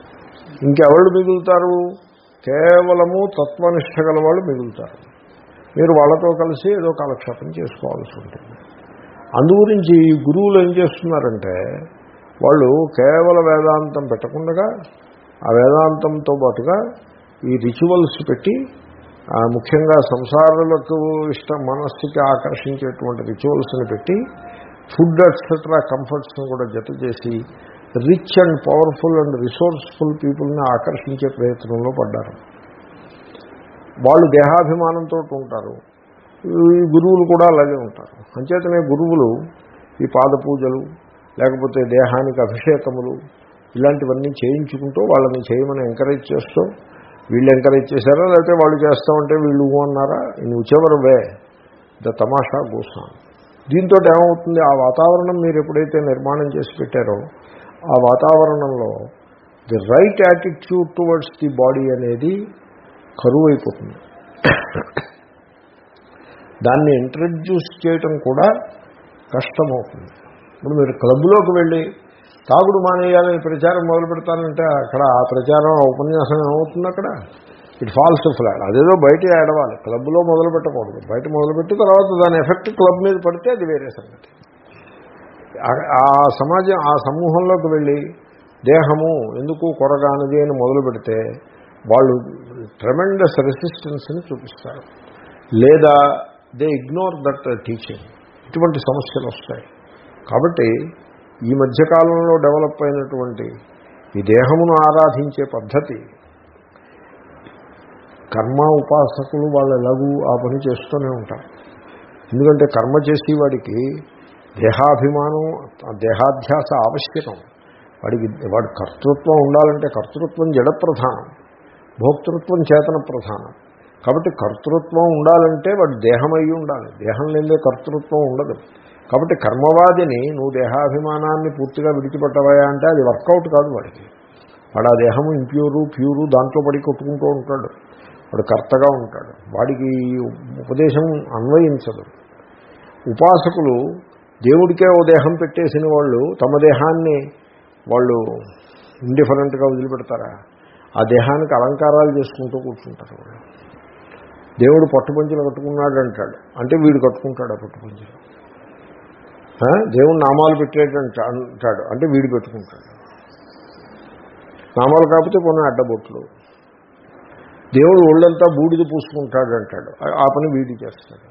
ఇంకెవళ్ళు మిగులుతారు? కేవలము తత్వనిష్ట గల వాళ్ళు మిగులుతారు. మీరు వాళ్ళతో కలిసి ఏదో కాలక్షేపం చేసుకోవాల్సి ఉంటుంది. అందుగురించి ఈ గురువులు ఏం చేస్తున్నారంటే వాళ్ళు కేవల వేదాంతం పెట్టకుండా ఆ వేదాంతంతో పాటుగా ఈ రిచువల్స్ పెట్టి ముఖ్యంగా సంసారులకు ఇష్టం మనస్సుకి ఆకర్షించేటువంటి రిచువల్స్ని పెట్టి ఫుడ్ ఎట్సెట్రా కంఫర్ట్స్ని కూడా జత చేసి rich and powerful and resourceful పీపుల్ని ఆకర్షించే ప్రయత్నంలో పడ్డారు. వాళ్ళు దేహాభిమానంతో ఉంటారు. ఈ గురువులు కూడా అలాగే ఉంటారు. అంచేతనే గురువులు ఈ పాద పూజలు లేకపోతే దేహానికి అభిషేకములు ఇలాంటివన్నీ చేయించుకుంటూ వాళ్ళని చేయమని ఎంకరేజ్ చేస్తూ వీళ్ళు ఎంకరేజ్ చేశారా లేకపోతే వాళ్ళు చేస్తామంటే వీళ్ళు అన్నారా ఇన్ విచెవర్ వే ద తమాషా గోసాం. దీంతో ఏమవుతుంది, ఆ వాతావరణం మీరు ఎప్పుడైతే నిర్మాణం చేసి పెట్టారో ఆ వాతావరణంలో the right attitude towards the body అనేది కరువు అయిపోతుంది. దాన్ని ఇంట్రడ్యూస్ చేయటం కూడా కష్టమవుతుంది. ఇప్పుడు మీరు క్లబ్లోకి వెళ్ళి తాగుడు మానేయాలని ప్రచారం మొదలు పెడతానంటే అక్కడ ఆ ప్రచారం ఉపన్యాసం ఏమవుతుంది, అక్కడ ఇట్ ఫాల్స్ ఫ్లాట్. అదేదో బయట ఏడవాలి, క్లబ్లో మొదలు పెట్టకూడదు. బయట మొదలుపెట్టి తర్వాత దాని ఎఫెక్ట్ క్లబ్ మీద పడితే అది వేరే సంగతి. ఆ సమాజం ఆ సమూహంలోకి వెళ్ళి దేహము ఎందుకు కొరగానిది అని మొదలు పెడితే వాళ్ళు ట్రెమెండస్ రెసిస్టెన్స్ని చూపిస్తారు, లేదా దే ఇగ్నోర్ దట్ టీచింగ్. ఇటువంటి సమస్యలు వస్తాయి. కాబట్టి ఈ మధ్యకాలంలో డెవలప్ అయినటువంటి ఈ దేహమును ఆరాధించే పద్ధతి కర్మ ఉపాసకులు వాళ్ళు ఎలాగూ ఆ పని చేస్తూనే ఉంటారు. ఎందుకంటే కర్మ చేసేవాడికి దేహాభిమానం దేహాధ్యాస ఆవశ్యకం. వాడికి వాడి కర్తృత్వం ఉండాలంటే కర్తృత్వం జడ ప్రధానం, భోక్తృత్వం చేతన ప్రధానం. కాబట్టి కర్తృత్వం ఉండాలంటే వాడు దేహమయ్యి ఉండాలి. దేహం లేదే కర్తృత్వం ఉండదు. కాబట్టి కర్మవాదిని నువ్వు దేహాభిమానాన్ని పూర్తిగా విడిచిపెట్టవా అంటే అది వర్కౌట్ కాదు వాడికి. వాడు ఆ దేహము ఇంప్యూరు ప్యూరు దాంట్లో పడి కొట్టుకుంటూ ఉంటాడు. వాడు కర్తగా ఉంటాడు. వాడికి ఉపదేశం అన్వయించదు. ఉపాసకులు దేవుడికే ఓ దేహం పెట్టేసిన వాళ్ళు తమ దేహాన్ని వాళ్ళు ఇండిఫరెంట్గా వదిలిపెడతారా? ఆ దేహానికి అలంకారాలు చేసుకుంటూ కూర్చుంటారు వాళ్ళు. దేవుడు పట్టుపంచులు కట్టుకున్నాడు అంటాడు అంటే వీడు కట్టుకుంటాడు ఆ పట్టుపంచులు. దేవుడు నామాలు పెట్టేటంట అంటాడు అంటే వీడు పెట్టుకుంటాడు. నామాలు కాకపోతే కొన్ని అడ్డబొట్లు. దేవుడు ఒళ్ళంతా బూడిద పూసుకుంటాడు అంటాడు, ఆ పని వీడి చేస్తాడు.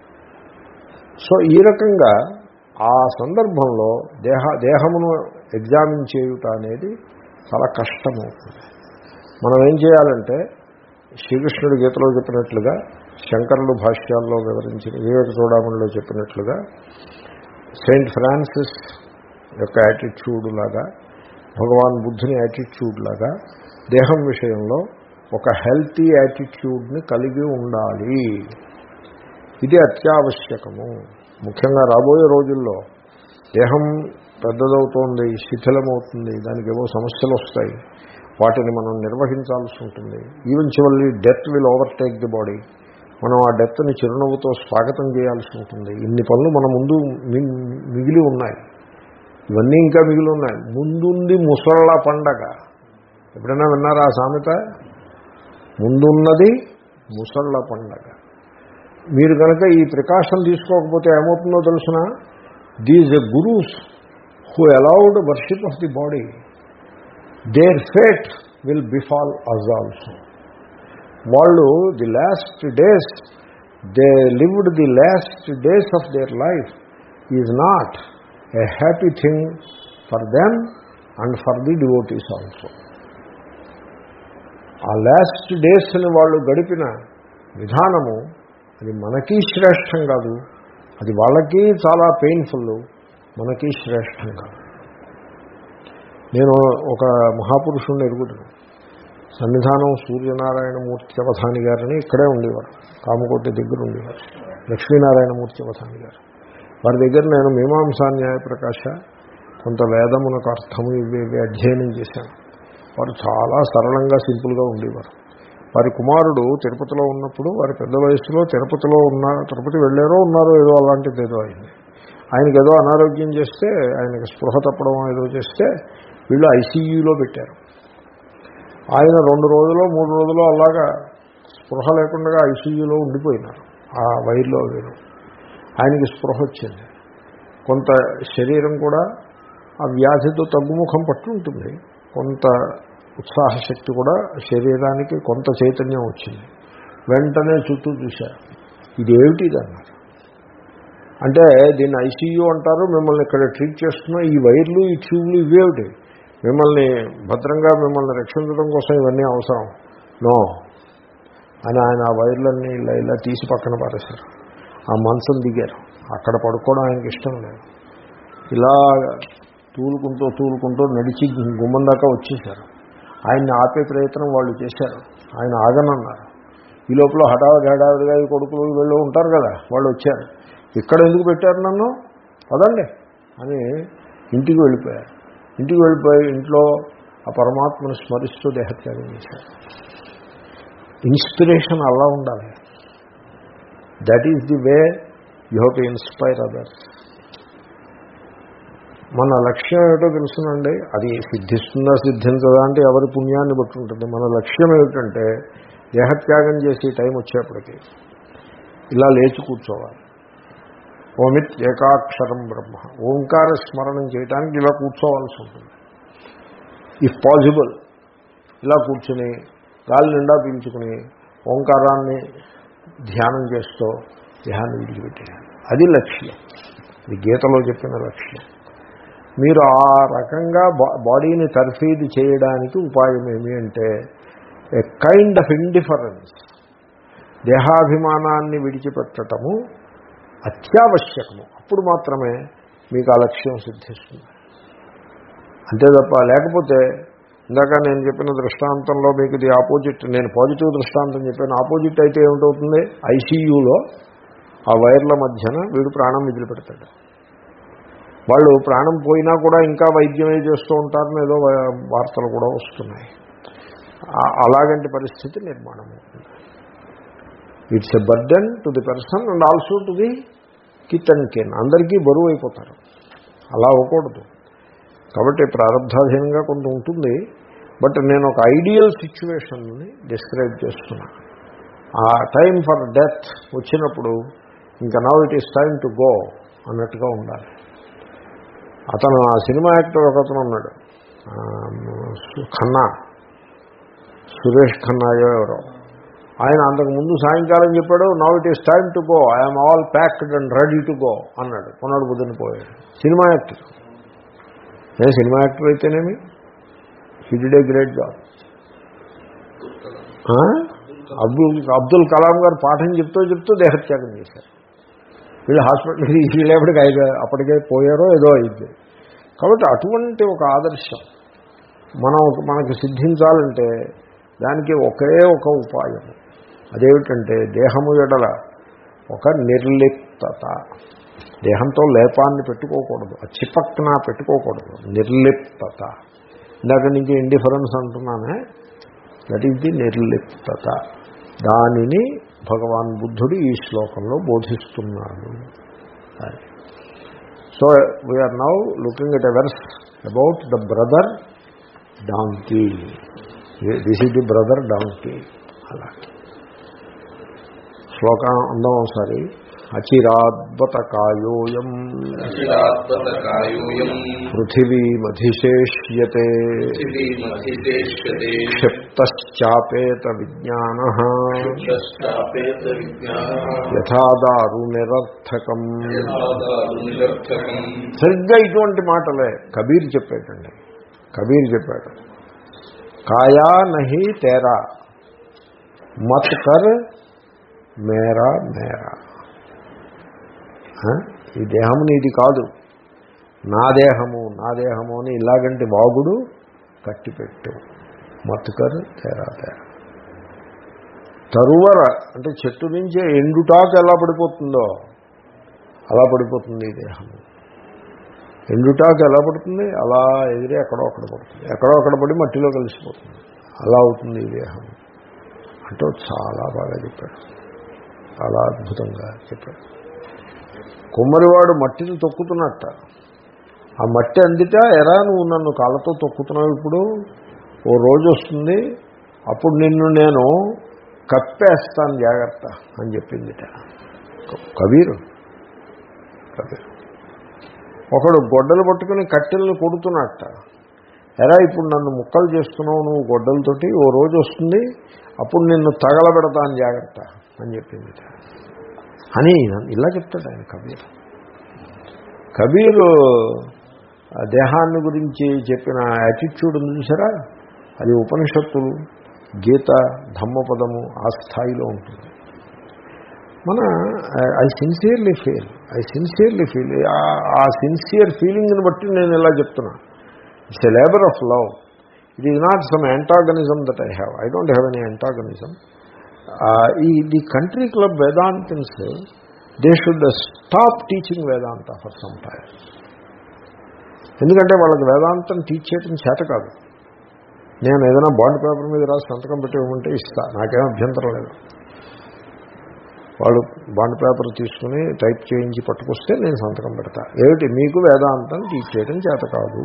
సో ఈ రకంగా ఆ సందర్భంలో దేహ దేహమును ఎగ్జామిన్ చేయుట అనేది చాలా కష్టమవుతుంది. మనం ఏం చేయాలంటే శ్రీకృష్ణుడు గీతలో చెప్పినట్లుగా, శంకరుడు భాష్యాల్లో వివరించిన వివేక చూడమణిలో చెప్పినట్లుగా, సెయింట్ ఫ్రాన్సిస్ యొక్క యాటిట్యూడ్ లాగా, భగవాన్ బుద్ధుని యాటిట్యూడ్ లాగా దేహం విషయంలో ఒక హెల్తీ యాటిట్యూడ్ని కలిగి ఉండాలి. ఇది అత్యావశ్యకము. ముఖ్యంగా రాబోయే రోజుల్లో దేహం పెద్దదవుతోంది, శిథిలమవుతుంది, దానికి ఏవో సమస్యలు వస్తాయి. వాటిని మనం నిర్వహించాల్సి ఉంటుంది. Eventually death will overtake the body. మనం ఆ డెత్ని చిరునవ్వుతో స్వాగతం చేయాల్సి ఉంటుంది. ఇన్ని పనులు మన ముందు మిగిలి ఉన్నాయి. ఇవన్నీ ఇంకా మిగిలి ఉన్నాయి. ముందుంది ముసళ్ళ పండగ. ఎప్పుడైనా విన్నారా ఆ సామెత? ముందున్నది ముసళ్ళ పండగ. మీరు కనుక ఈ ప్రికాషన్ తీసుకోకపోతే ఏమవుతుందో తెలుసిన, these a gurus who allowed worship of the body, their fate will befall us also. వాళ్ళు the last days they lived the last days of their life is not a happy thing for them and for the devotees also. ఆ last డేస్ని వాళ్ళు గడిపిన విధానము అది మనకి శ్రేష్టం కాదు, అది వాళ్ళకి చాలా పెయిన్ఫుల్, మనకి శ్రేష్టం కాదు. నేను ఒక మహాపురుషుణ్ణి ఎరుగుతాను. సన్నిధానం సూర్యనారాయణమూర్తి అవధాని గారని ఇక్కడే ఉండేవారు, కామకోటి దగ్గర ఉండేవారు. లక్ష్మీనారాయణమూర్తి అవధాని గారు వారి దగ్గర నేను మీమాంసా న్యాయ ప్రకాశ కొంత వేదమునకు అర్థము ఇవి ఇవి అధ్యయనం చేశాను. వారు చాలా సరళంగా సింపుల్గా ఉండేవారు. వారి కుమారుడు తిరుపతిలో ఉన్నప్పుడు, వారి పెద్ద వయసులో తిరుపతిలో ఉన్న తిరుపతి వెళ్ళారో ఉన్నారో ఏదో అలాంటిది ఏదో అయింది. ఆయనకి ఏదో అనారోగ్యం చేస్తే, ఆయనకి స్పృహ తప్పడం ఏదో చేస్తే వీళ్ళు ఐసీయూలో పెట్టారు. ఆయన రెండు రోజులు మూడు రోజులు అలాగా స్పృహ లేకుండా ఐసీయూలో ఉండిపోయినారు. ఆ వైర్లో వేరు. ఆయనకి స్పృహ వచ్చింది. కొంత శరీరం కూడా ఆ వ్యాధితో తగ్గుముఖం పట్టు ఉంటుంది. కొంత ఉత్సాహశక్తి కూడా శరీరానికి కొంత చైతన్యం వచ్చింది. వెంటనే చుట్టూ చూశారు. ఇదేమిటి అన్నారు. అంటే దీన్ని ఐసీయూ అంటారు. మిమ్మల్ని ఇక్కడ ట్రీట్ చేస్తున్నా ఈ వైర్లు ఈ ట్యూబ్లు ఇవేమిటి, మిమ్మల్ని భద్రంగా మిమ్మల్ని రక్షించడం కోసం ఇవన్నీ అవసరం నో అని ఆయన ఆ వైర్లన్నీ ఇలా ఇలా తీసి పక్కన పారేశారు. ఆ మంచం దిగారు. అక్కడ పడుకోవడం ఆయనకి ఇష్టం లేదు. ఇలా తూలుకుంటూ తూలుకుంటూ నడిచి గుమ్మం దాకా వచ్చేశారు. ఆయన్ని ఆపే ప్రయత్నం వాళ్ళు చేశారు. ఆయన ఆగనన్నారు. ఈ లోపల హడావిడి హడావిడిగా ఈ కొడుకులు వీళ్ళు ఉంటారు కదా, వాళ్ళు వచ్చారు. ఇక్కడ ఎందుకు పెట్టారు నన్ను, పదండి అని ఇంటికి వెళ్ళిపోయారు. ఇంటికి వెళ్ళిపోయి ఇంట్లో ఆ పరమాత్మను స్మరిస్తూ దేహత్యాగం చేశారు. ఇన్స్పిరేషన్ అలా ఉండాలి. That is the way you have to inspire others. మన లక్ష్యం ఏమిటో తెలుసునండి. అది సిద్ధిస్తుందా సిద్ధించదా అంటే ఎవరి పుణ్యాన్ని బట్టి ఉంటుంది. మన లక్ష్యం ఏమిటంటే దేహత్యాగం చేసి టైం వచ్చేప్పటికి ఇలా లేచి కూర్చోవాలి. ఓమిత్ ఏకాక్షరం బ్రహ్మ, ఓంకార స్మరణం చేయడానికి ఇలా కూర్చోవాల్సి ఉంటుంది. ఇఫ్ పాసిబుల్ ఇలా కూర్చుని గాలి నిండా పీల్చుకుని ఓంకారాన్ని ధ్యానం చేస్తూ ధ్యానం విడిచిపెట్టేయాలి. అది లక్ష్యం. ఇది గీతలో చెప్పిన లక్ష్యం. మీరు ఆ రకంగా బాడీని తర్ఫీదు చేయడానికి ఉపాయం ఏమి అంటే ఏ కైండ్ ఆఫ్ ఇండిఫరెన్స్. దేహాభిమానాన్ని విడిచిపెట్టడము అత్యావశ్యకము. అప్పుడు మాత్రమే మీకు ఆ లక్ష్యం సిద్ధిస్తుంది. అంతే తప్ప లేకపోతే ఇందాక నేను చెప్పిన దృష్టాంతంలో మీకు ఇది ఆపోజిట్, నేను పాజిటివ్ దృష్టాంతం చెప్పాను. ఆపోజిట్ అయితే ఏమిటవుతుంది, ఐసీయూలో ఆ వైర్ల మధ్యన వీడు ప్రాణం వదిలిపెడతాడు. వాళ్ళు ప్రాణం పోయినా కూడా ఇంకా వైద్యమే చేస్తూ ఉంటారని ఏదో వార్తలు కూడా వస్తున్నాయి. అలాగంటి పరిస్థితి నిర్మాణం అవుతుంది. It's a burden to the person and also to the kith and kin. అందరికీ బరువు అయిపోతారు. అలా అవ్వకూడదు. కాబట్టి ప్రారంధాధీనంగా కొంత ఉంటుంది. బట్ నేను ఒక ఐడియల్ సిచ్యువేషన్ని డిస్క్రైబ్ చేస్తున్నా. ఆ టైం ఫర్ డెత్ వచ్చినప్పుడు ఇంకా now it is time to go అన్నట్టుగా ఉండాలి. అతను ఆ సినిమా యాక్టర్ ఒక అతను ఉన్నాడు, ఖన్నా, సురేష్ ఖన్నాయో ఎవరో. ఆయన అంతకుముందు సాయంకాలం చెప్పాడు now it is time to go, I'm all packed and ready to go అన్నాడు. కొన్నాడు బుద్ధిని పోయాడు. Cinema actor. నేను సినిమా యాక్టర్ అయితేనేమి he did a great job. Abdul Abdul Kalam garu పాఠం చెప్తూ చెప్తూ దేహత్యాగం చేశారు. వీళ్ళు హాస్పిటల్కి తీసుకెళ్ళేప్పటికి ఐదు అప్పటికే పోయారో ఏదో అయింది. కాబట్టి అటువంటి ఒక ఆదర్శం మనం మనకు సిద్ధించాలంటే దానికి ఒకే ఒక ఉపాయం. అదేమిటంటే దేహము ఎడల ఒక నిర్లిప్తత. దేహంతో లేపాన్ని పెట్టుకోకూడదు, చిపక్న పెట్టుకోకూడదు. నిర్లిప్తత. ఇందాక నుంచి ఇండిఫరెన్స్ అంటున్నానే, దట్ ఈజ్ ది నిర్లిప్తత. దానిని భగవాన్ బుద్ధుడు ఈ శ్లోకంలో బోధిస్తున్నాడు. So we are now looking at a verse about the brother donkey. This is the brother donkey. అలా శ్లోకం అందం ఒకసారి. అచిరాద్వతకాయోయం పృథివీమధిశేష్యతే క్షిప్తశ్చాపేత విజ్ఞానః యథా దారునిరర్థకం. సరిగ్గా ఇటువంటి మాటలే కబీర్ చెప్పాడండి. కబీర్ చెప్పాడు, కాయా నహి తేరా మత్ కర్ మేరా మేరా. ఈ దేహము నీది కాదు, నా దేహము నా దేహము అని ఇలాగంటి వాగుడు కట్టిపెట్టు. మత్కర్ తేరా తేరా. తరువర అంటే చెట్టు నుంచి ఎండుటాకు ఎలా పడిపోతుందో అలా పడిపోతుంది ఈ దేహము. ఎండుటాకు ఎలా పడుతుంది, అలా ఎగిరి ఎక్కడో అక్కడ పడుతుంది, ఎక్కడో అక్కడ పడి మట్టిలో కలిసిపోతుంది. అలా అవుతుంది ఈ దేహం అంటూ చాలా బాగా చెప్పాడు. చాలా అద్భుతంగా చెప్పాడు. కుమ్మరివాడు మట్టిని తొక్కుతున్నట్ట. ఆ మట్టి అందిట, ఎరా నువ్వు నన్ను కాళ్ళతో తొక్కుతున్నావు, ఇప్పుడు ఓ రోజు వస్తుంది అప్పుడు నిన్ను నేను కప్పేస్తాను జాగ్రత్త అని చెప్పిందిట. కబీరు కబీర్ ఒకడు గొడ్డలు పట్టుకుని కట్టెలను కొడుతున్నట్ట. ఎరా ఇప్పుడు నన్ను ముక్కలు చేస్తున్నావు నువ్వు గొడ్డలతోటి, ఓ రోజు వస్తుంది అప్పుడు నిన్ను తగలబెడతాను జాగ్రత్త అని చెప్పింది అని ఇలా చెప్తాడు ఆయన కబీర్. కబీరు దేహాన్ని గురించి చెప్పిన యాటిట్యూడ్ ఉంది చూసారా, అది ఉపనిషత్తులు, గీత, ధమ్మపదము ఆ స్థాయిలో ఉంటుంది. మన I sincerely feel I sincerely feel ఆ సిన్సియర్ ఫీలింగ్ని బట్టి నేను ఇలా చెప్తున్నా. It's a labour of love. It is not some antagonism that I have. I don't have any antagonism. ఈ the country club Vedantins they should stop teaching Vedanta for some time. ఎందుకంటే వాళ్ళకి వేదాంతం teach చేయడం చేత కాదు. నేను ఏదైనా బాండ్ పేపర్ మీద రాసి సంతకం పెట్టి ఇవ్వమంటే ఇస్తా, నాకేం అభ్యంతరం లేదు. వాళ్ళు బాండ్ పేపర్ తీసుకుని టైప్ చేయించి పట్టుకొస్తే నేను సంతకం పెడతా. ఏమిటి మీకు వేదాంతం టీచ్ చేయడం చేత కాదు.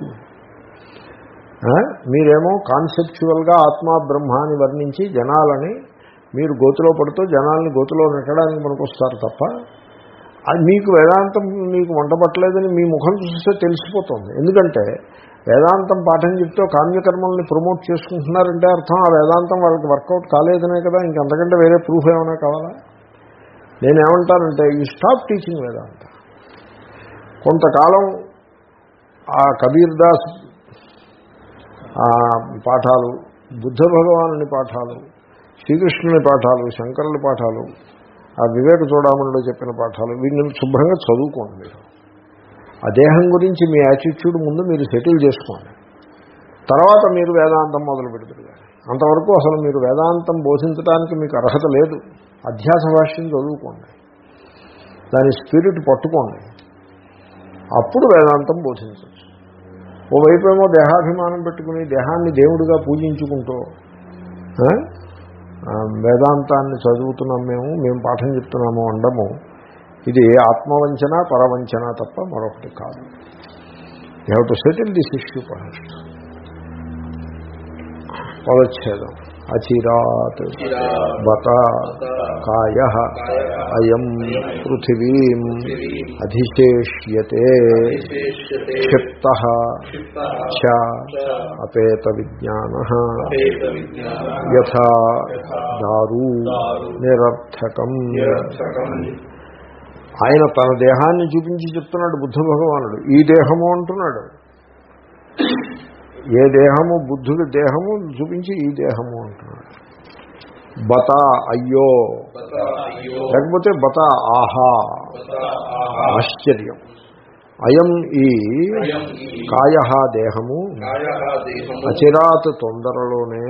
మీరేమో కాన్సెప్చువల్గా ఆత్మా బ్రహ్మ అని వర్ణించి జనాలని మీరు గోతులో పడుతూ జనాల్ని గోతులో నెట్టడానికి పనికొస్తారు తప్ప అది మీకు వేదాంతం మీకు వంట పట్టలేదని మీ ముఖం చూస్తే తెలిసిపోతుంది. ఎందుకంటే వేదాంతం పాఠం చెప్తూ కామ్యకర్మల్ని ప్రమోట్ చేసుకుంటున్నారంటే అర్థం ఆ వేదాంతం వాళ్ళకి వర్కౌట్ కాలేదనే కదా. ఇంకంతకంటే వేరే ప్రూఫ్ ఏమైనా కావాలా? నేనేమంటానంటే ఈ స్టాప్ టీచింగ్ వేదాంత. కొంతకాలం ఆ కబీర్ దాస్ పాఠాలు, బుద్ధ భగవానుని పాఠాలు, శ్రీకృష్ణుని పాఠాలు, శంకరుల పాఠాలు, ఆ వివేక చూడామణిలో చెప్పిన పాఠాలు, వీటిని శుభ్రంగా చదువుకోండి. మీరు ఆ దేహం గురించి మీ యాటిట్యూడ్ ముందు మీరు సెటిల్ చేసుకోండి. తర్వాత మీరు వేదాంతం మొదలు పెడతారు. అంతవరకు అసలు మీరు వేదాంతం బోధించడానికి మీకు అర్హత లేదు. అధ్యాస భాష్యం చదువుకోండి, దాని స్పిరిట్ పట్టుకోండి, అప్పుడు వేదాంతం బోధించవచ్చు. ఓవైపు ఏమో దేహాభిమానం పెట్టుకుని దేహాన్ని దేవుడిగా పూజించుకుంటూ వేదాంతాన్ని చదువుతున్నాం మేము మేము పాఠం చెప్తున్నాము అనడము ఇది ఆత్మవంచన పరవంచన తప్ప మరొకటి కాదు. You have to settle this issue first. పదచ్ఛేదం. అచిరాత్ బత కాయ అయం పృథివీం అధిశేష్యతే క్షిప్త చ అపేత విజ్ఞాన యథా దారు నిరర్థకం. ఆయన తన దేహాన్ని చూపించి చెప్తున్నాడు బుద్ధ భగవానుడు. ఈ దేహము అంటున్నాడు. ఏ దేహము బుద్ధుడి దేహము చూపించి ఈ దేహము అంటున్నాడు. బత అయ్యో, లేకపోతే బత ఆహా ఆశ్చర్యం. అయం ఈ కాయ దేహము అచిరాత్ తొందరలోనే.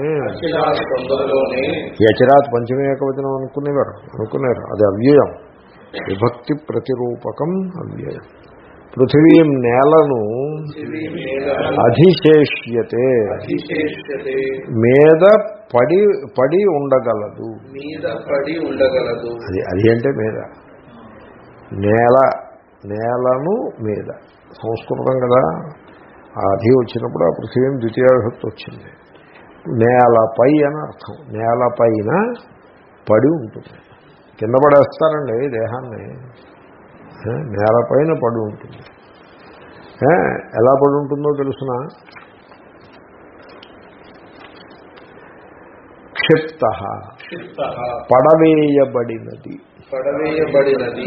ఈ అచిరాత్ పంచమే ఏకవచనం అనుకునేవారు అనుకున్నారు అది అవ్యయం. విభక్తి ప్రతిరూపకం అవ్యయం. పృథివీం నేలను అధిశేష్యతే మీద పడి పడి ఉండగలదు. అది అది అంటే మీద నేల నేలను మీద సంస్కృతం కదా. అధి వచ్చినప్పుడు ఆ పృథివీం ద్వితీయ విభక్తి వచ్చింది. నేలపై అని అర్థం. నేలపైన పడి ఉంటుంది. కింద పడేస్తారండి దేహాన్ని. నేలపైన పడి ఉంటుంది. ఎలా పడి ఉంటుందో తెలుసునా? క్షిప్త పడవేయబడినది. పడవేయబడినది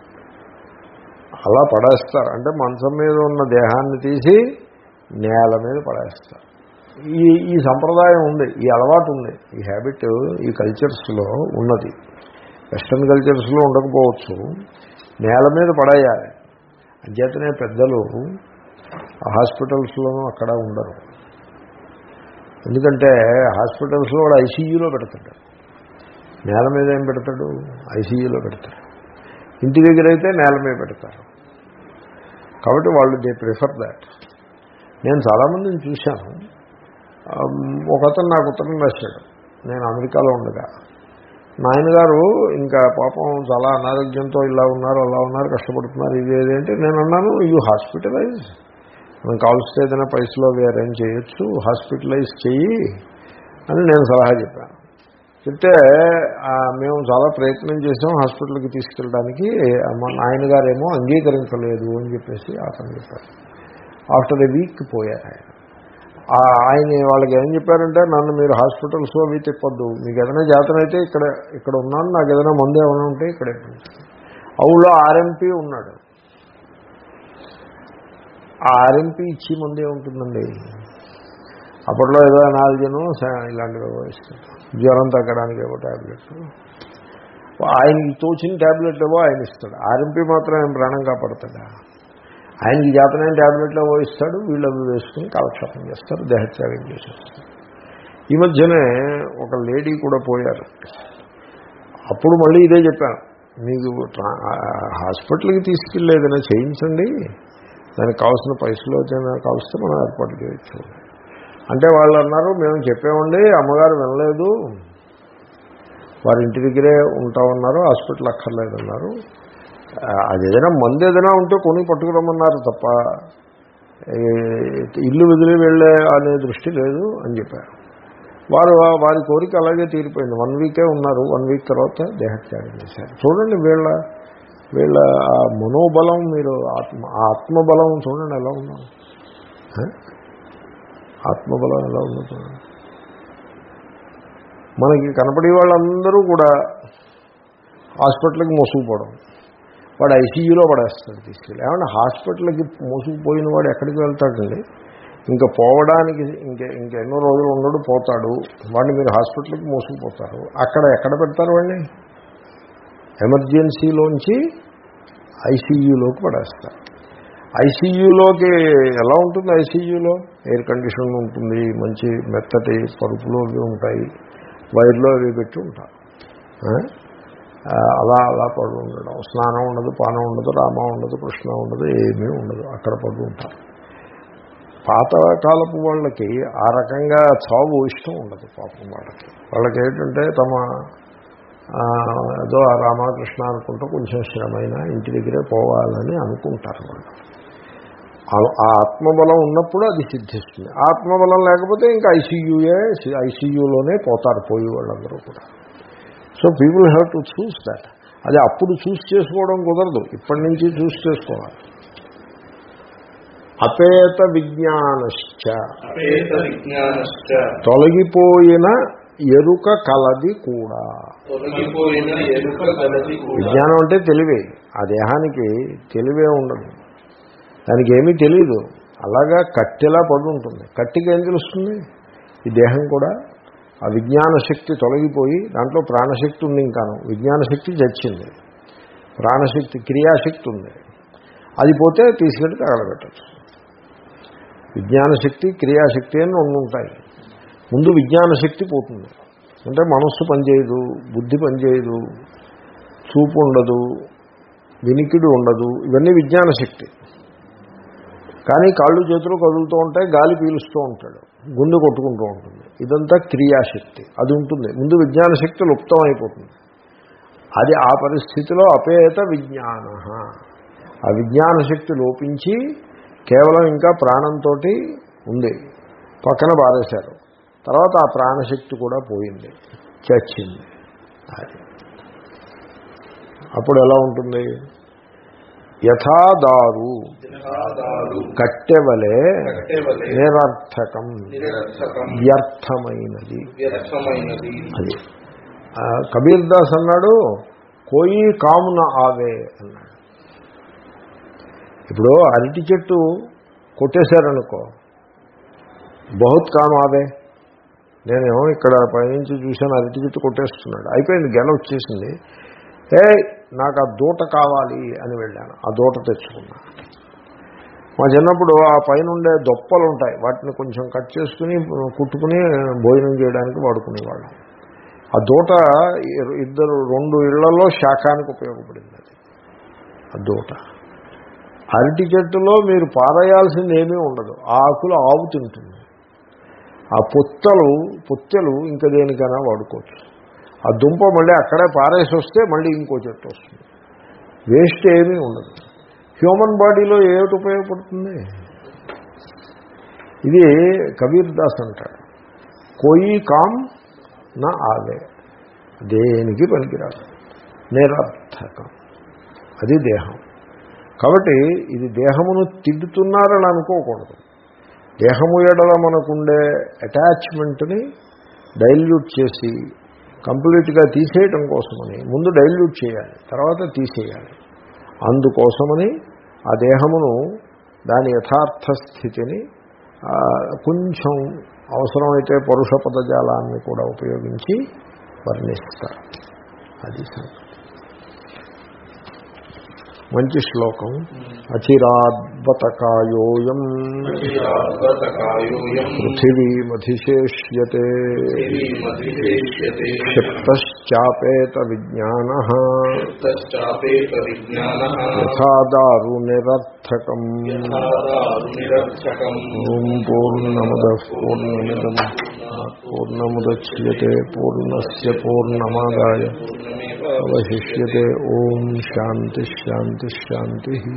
అలా పడేస్తారు. అంటే మంచం మీద ఉన్న దేహాన్ని తీసి నేల మీద పడేస్తారు. ఈ ఈ సంప్రదాయం ఉంది, ఈ అలవాటు ఉంది, ఈ హ్యాబిట్ ఈ కల్చర్స్లో ఉన్నది. వెస్ట్రన్ కల్చర్స్లో ఉండకపోవచ్చు. నేల మీద పడేయాలి. అంచేతనే పెద్దలు హాస్పిటల్స్లోనూ అక్కడ ఉండరు. ఎందుకంటే హాస్పిటల్స్లో వాడు ఐసీయూలో పెడతాడు. నేల మీద ఏం పెడతాడు? ఐసీయూలో పెడతాడు. ఇంటి దగ్గర అయితే నేల మీద పెడతారు. కాబట్టి వాళ్ళు దే ప్రిఫర్ దాట్. నేను చాలామందిని చూశాను. ఒక అతను నాకు ఉత్తరం రాశాడు నేను అమెరికాలో ఉండగా. నాయనగారు ఇంకా పాపం చాలా అనారోగ్యంతో ఇలా ఉన్నారు అలా ఉన్నారు కష్టపడుతున్నారు ఇది ఏదంటే నేను అన్నాను యూ హాస్పిటలైజ్, మనం కావాల్సిన ఏదైనా పైసలో అవి అరేంజ్ చేయొచ్చు, హాస్పిటలైజ్ చెయ్యి అని నేను సలహా చెప్పాను. చెప్తే మేము చాలా ప్రయత్నం చేసాం హాస్పిటల్కి తీసుకెళ్ళడానికి, మా నాయనగారేమో అంగీకరించలేదు అని చెప్పేసి అతను చెప్పారు. ఆఫ్టర్ ఎ వీక్ పోయారు ఆయన. ఆయన వాళ్ళకి ఏం చెప్పారంటే, నన్ను మీరు హాస్పిటల్స్ అవి తిప్పొద్దు, మీకు ఏదైనా జాతర అయితే ఇక్కడ ఇక్కడ ఉన్నాను, నాకు ఏదైనా మందు ఏమైనా ఉంటే ఇక్కడే. ఆ ఊళ్ళో ఆర్ఎంపీ ఉన్నాడు. ఆ ఆర్ఎంపీ ఇచ్చి మందే ఉంటుందండి. అప్పట్లో ఏదో నాలుగును ఇలాంటివి ఇస్తారు, జ్వరం తగ్గడానికి ఏవో ట్యాబ్లెట్స్, ఆయనకి తోచిన ట్యాబ్లెట్లు ఏవో ఆయన ఇస్తాడు. ఆర్ఎంపీ మాత్రం ఆయన ప్రాణం కాపాడుతాడా? ఆయనకి జాతరైన ట్యాబ్లెట్లు ఏవో ఇస్తాడు, వీళ్ళు అవి వేసుకుని కాలక్షేపం చేస్తారు, దేహత్యాగం చేసేస్తారు. ఈ మధ్యనే ఒక లేడీ కూడా పోయారు. అప్పుడు మళ్ళీ ఇదే చెప్పాను, మీకు హాస్పిటల్కి తీసుకెళ్ళి ఏదైనా చేయించండి, దానికి కావాల్సిన పైసలు ఏదైనా కావస్తే మనం ఏర్పాటు చేయొచ్చు అంటే వాళ్ళు అన్నారు, మేము చెప్పామండి, అమ్మగారు వినలేదు, వారి ఇంటి దగ్గరే ఉంటామన్నారు, హాస్పిటల్ అక్కర్లేదన్నారు, అది ఏదైనా మందు ఏదైనా ఉంటే కొని పట్టుకురమ్మన్నారు తప్ప ఇల్లు వదిలి వెళ్ళే అనే దృష్టి లేదు అని చెప్పారు. వారు వారి కోరిక అలాగే తీరిపోయింది. వన్ వీకే ఉన్నారు, వన్ వీక్ తర్వాత దేహత్యాగం చేశారు. చూడండి వీళ్ళ వీళ్ళ మనోబలం, మీరు ఆత్మ ఆత్మబలం చూడండి ఎలా ఉన్నాం, ఆత్మబలం ఎలా ఉందో చూడండి. మనకి కనపడే వాళ్ళందరూ కూడా హాస్పిటల్కి మోసుకుపోవడం, వాడు ఐసీయూలో పడేస్తాడు తీసుకెళ్ళి. ఏమన్నా హాస్పిటల్కి మోసుకుపోయిన వాడు ఎక్కడికి వెళ్తాడండి? ఇంకా పోవడానికి ఇంకే ఇంకెన్నో రోజులు ఉండడు, పోతాడు. వాడిని మీరు హాస్పిటల్కి మోసుకుపోతారు, అక్కడ ఎక్కడ పెడతారు వాడిని? ఎమర్జెన్సీలోంచి ఐసీయూలోకి పడేస్తారు. ఐసీయూలోకి ఎలా ఉంటుంది? ఐసీయూలో ఎయిర్ కండిషన్ ఉంటుంది, మంచి మెత్తటి పరుపులు అవి ఉంటాయి, వైర్లో అవి పెట్టి ఉంటారు. అలా అలా పడు ఉండడం, స్నానం ఉండదు, పానం ఉండదు, రామ ఉండదు, కృష్ణ ఉండదు, ఏమీ ఉండదు, అక్కడ పడు ఉంటారు. పాతకాలపు వాళ్ళకి ఆ రకంగా చావు ఇష్టం ఉండదు పాపం వాళ్ళకి. వాళ్ళకి ఏంటంటే తమ ఏదో రామకృష్ణ అనుకుంటూ కొంచెం శ్రమైన ఇంటి దగ్గరే పోవాలని అనుకుంటారు వాళ్ళు. ఆ ఆత్మబలం ఉన్నప్పుడు అది సిద్ధిస్తుంది. ఆత్మబలం లేకపోతే ఇంకా ఐసీయూయే ఐసీయూలోనే పోతారు పోయి వాళ్ళందరూ కూడా. So people have to choose that. అది అప్పుడు చూస్ చేసుకోవడం కుదరదు, ఇప్పటి నుంచి చూస్ చేసుకోవాలి. అపేత విజ్ఞానశ్చ, తొలగిపోయిన ఎరుక కలది కూడా. విజ్ఞానం అంటే తెలివే. ఆ దేహానికి తెలివే ఉండదు, దానికి ఏమీ తెలియదు. అలాగా కట్టెలా పడి ఉంటుంది. కట్టికి ఏం తెలుస్తుంది? ఈ దేహం కూడా ఆ విజ్ఞాన శక్తి తొలగిపోయి దాంట్లో ప్రాణశక్తి ఉంది. ఇంకాను విజ్ఞానశక్తి చచ్చింది, ప్రాణశక్తి క్రియాశక్తి ఉంది. అది పోతే తీసుకెళ్ళి తగలబెట్టచ్చు. విజ్ఞానశక్తి క్రియాశక్తి అని రెండు ఉంటాయి. ముందు విజ్ఞానశక్తి పోతుంది అంటే మనస్సు పనిచేయదు, బుద్ధి పనిచేయదు, చూపు ఉండదు, వినికిడి ఉండదు, ఇవన్నీ విజ్ఞానశక్తి. కానీ కాళ్ళు చేతులు కదులుతూ ఉంటాయి, గాలి పీలుస్తూ ఉంటాడు, గుండె కొట్టుకుంటూ ఉంటుంది, ఇదంతా క్రియాశక్తి. అది ఉంటుంది. ముందు విజ్ఞానశక్తి లుప్తం అయిపోతుంది. అది ఆ పరిస్థితిలో అపేత విజ్ఞాన, ఆ విజ్ఞానశక్తి లోపించి కేవలం ఇంకా ప్రాణంతో ఉంది, పక్కన బారేశారు. తర్వాత ఆ ప్రాణశక్తి కూడా పోయింది, చచ్చింది. అది అప్పుడు ఎలా ఉంటుంది? యథాదారు కట్టెవలే నిరర్థకం, వ్యర్థమైనది. అది కబీర్ దాస్ అన్నాడు, కోయి కామున ఆవే అన్నాడు. ఇప్పుడు అరటి చెట్టు కొట్టేశారనుకో, బహుత్ కామ్ ఆవే. నేనేమో ఇక్కడ పైనుంచి చూశాను, అరటి చెట్టు కొట్టేస్తున్నాడు, అయిపోయింది, గెల వచ్చేసింది. ఏ నాకు ఆ దూట కావాలి అని వెళ్ళాను, ఆ దూట తెచ్చుకున్నా. మా చిన్నప్పుడు ఆ పైన ఉండే దొప్పలు ఉంటాయి, వాటిని కొంచెం కట్ చేసుకుని కుట్టుకుని భోజనం చేయడానికి వాడుకునేవాళ్ళం. ఆ దూట ఇద్దరు రెండు ఇళ్లలో శాఖానికి ఉపయోగపడింది. అది ఆ దూట. అరటి చెట్టులో మీరు పారేయాల్సింది ఏమీ ఉండదు, ఆ ఆకులు ఆవు తింటుంది. ఆ పొత్తలు పొత్తెలు ఇంకా దేనికైనా వాడుకోవచ్చు. ఆ దుంప మళ్ళీ అక్కడే పారేసి వస్తే మళ్ళీ ఇంకో చెట్టు వస్తుంది, వేస్ట్ ఏమీ ఉండదు. హ్యూమన్ బాడీలో ఏమిటి ఉపయోగపడుతుంది? ఇది కబీర్ దాస్ అంటాడు, కోయి కామ్ నా ఆవే. దేనికి పనికిరాదు, నిరర్థకం. అది దేహం. కాబట్టి ఇది దేహమును తిడుతున్నారని అనుకోకూడదు. దేహము ఎడల మనకుండే అటాచ్మెంట్ని డైల్యూట్ చేసి కంప్లీట్గా తీసేయటం కోసమని ముందు డైల్యూట్ చేయాలి, తర్వాత తీసేయాలి. అందుకోసమని ఆ దేహమును దాని యథార్థ స్థితిని కొంచెం అవసరమైతే పరుష పదజాలాన్ని కూడా ఉపయోగించి వర్ణిస్తారు. అది సంగతి. మంచి శ్లోకం. అచిరాద్వతకాయోయం పృథివీమధిశేష్యతే క్షిప్తశ్చాపేత విజ్ఞానః యథా దారు నిరర్థకం. ఓం పూర్ణమదః పూర్ణమిదం పూర్ణముదచ్యతే పూర్ణస్య పూర్ణమాదాయ అవశిష్యతే. ఓం శాంతి శాంతి శాంతి.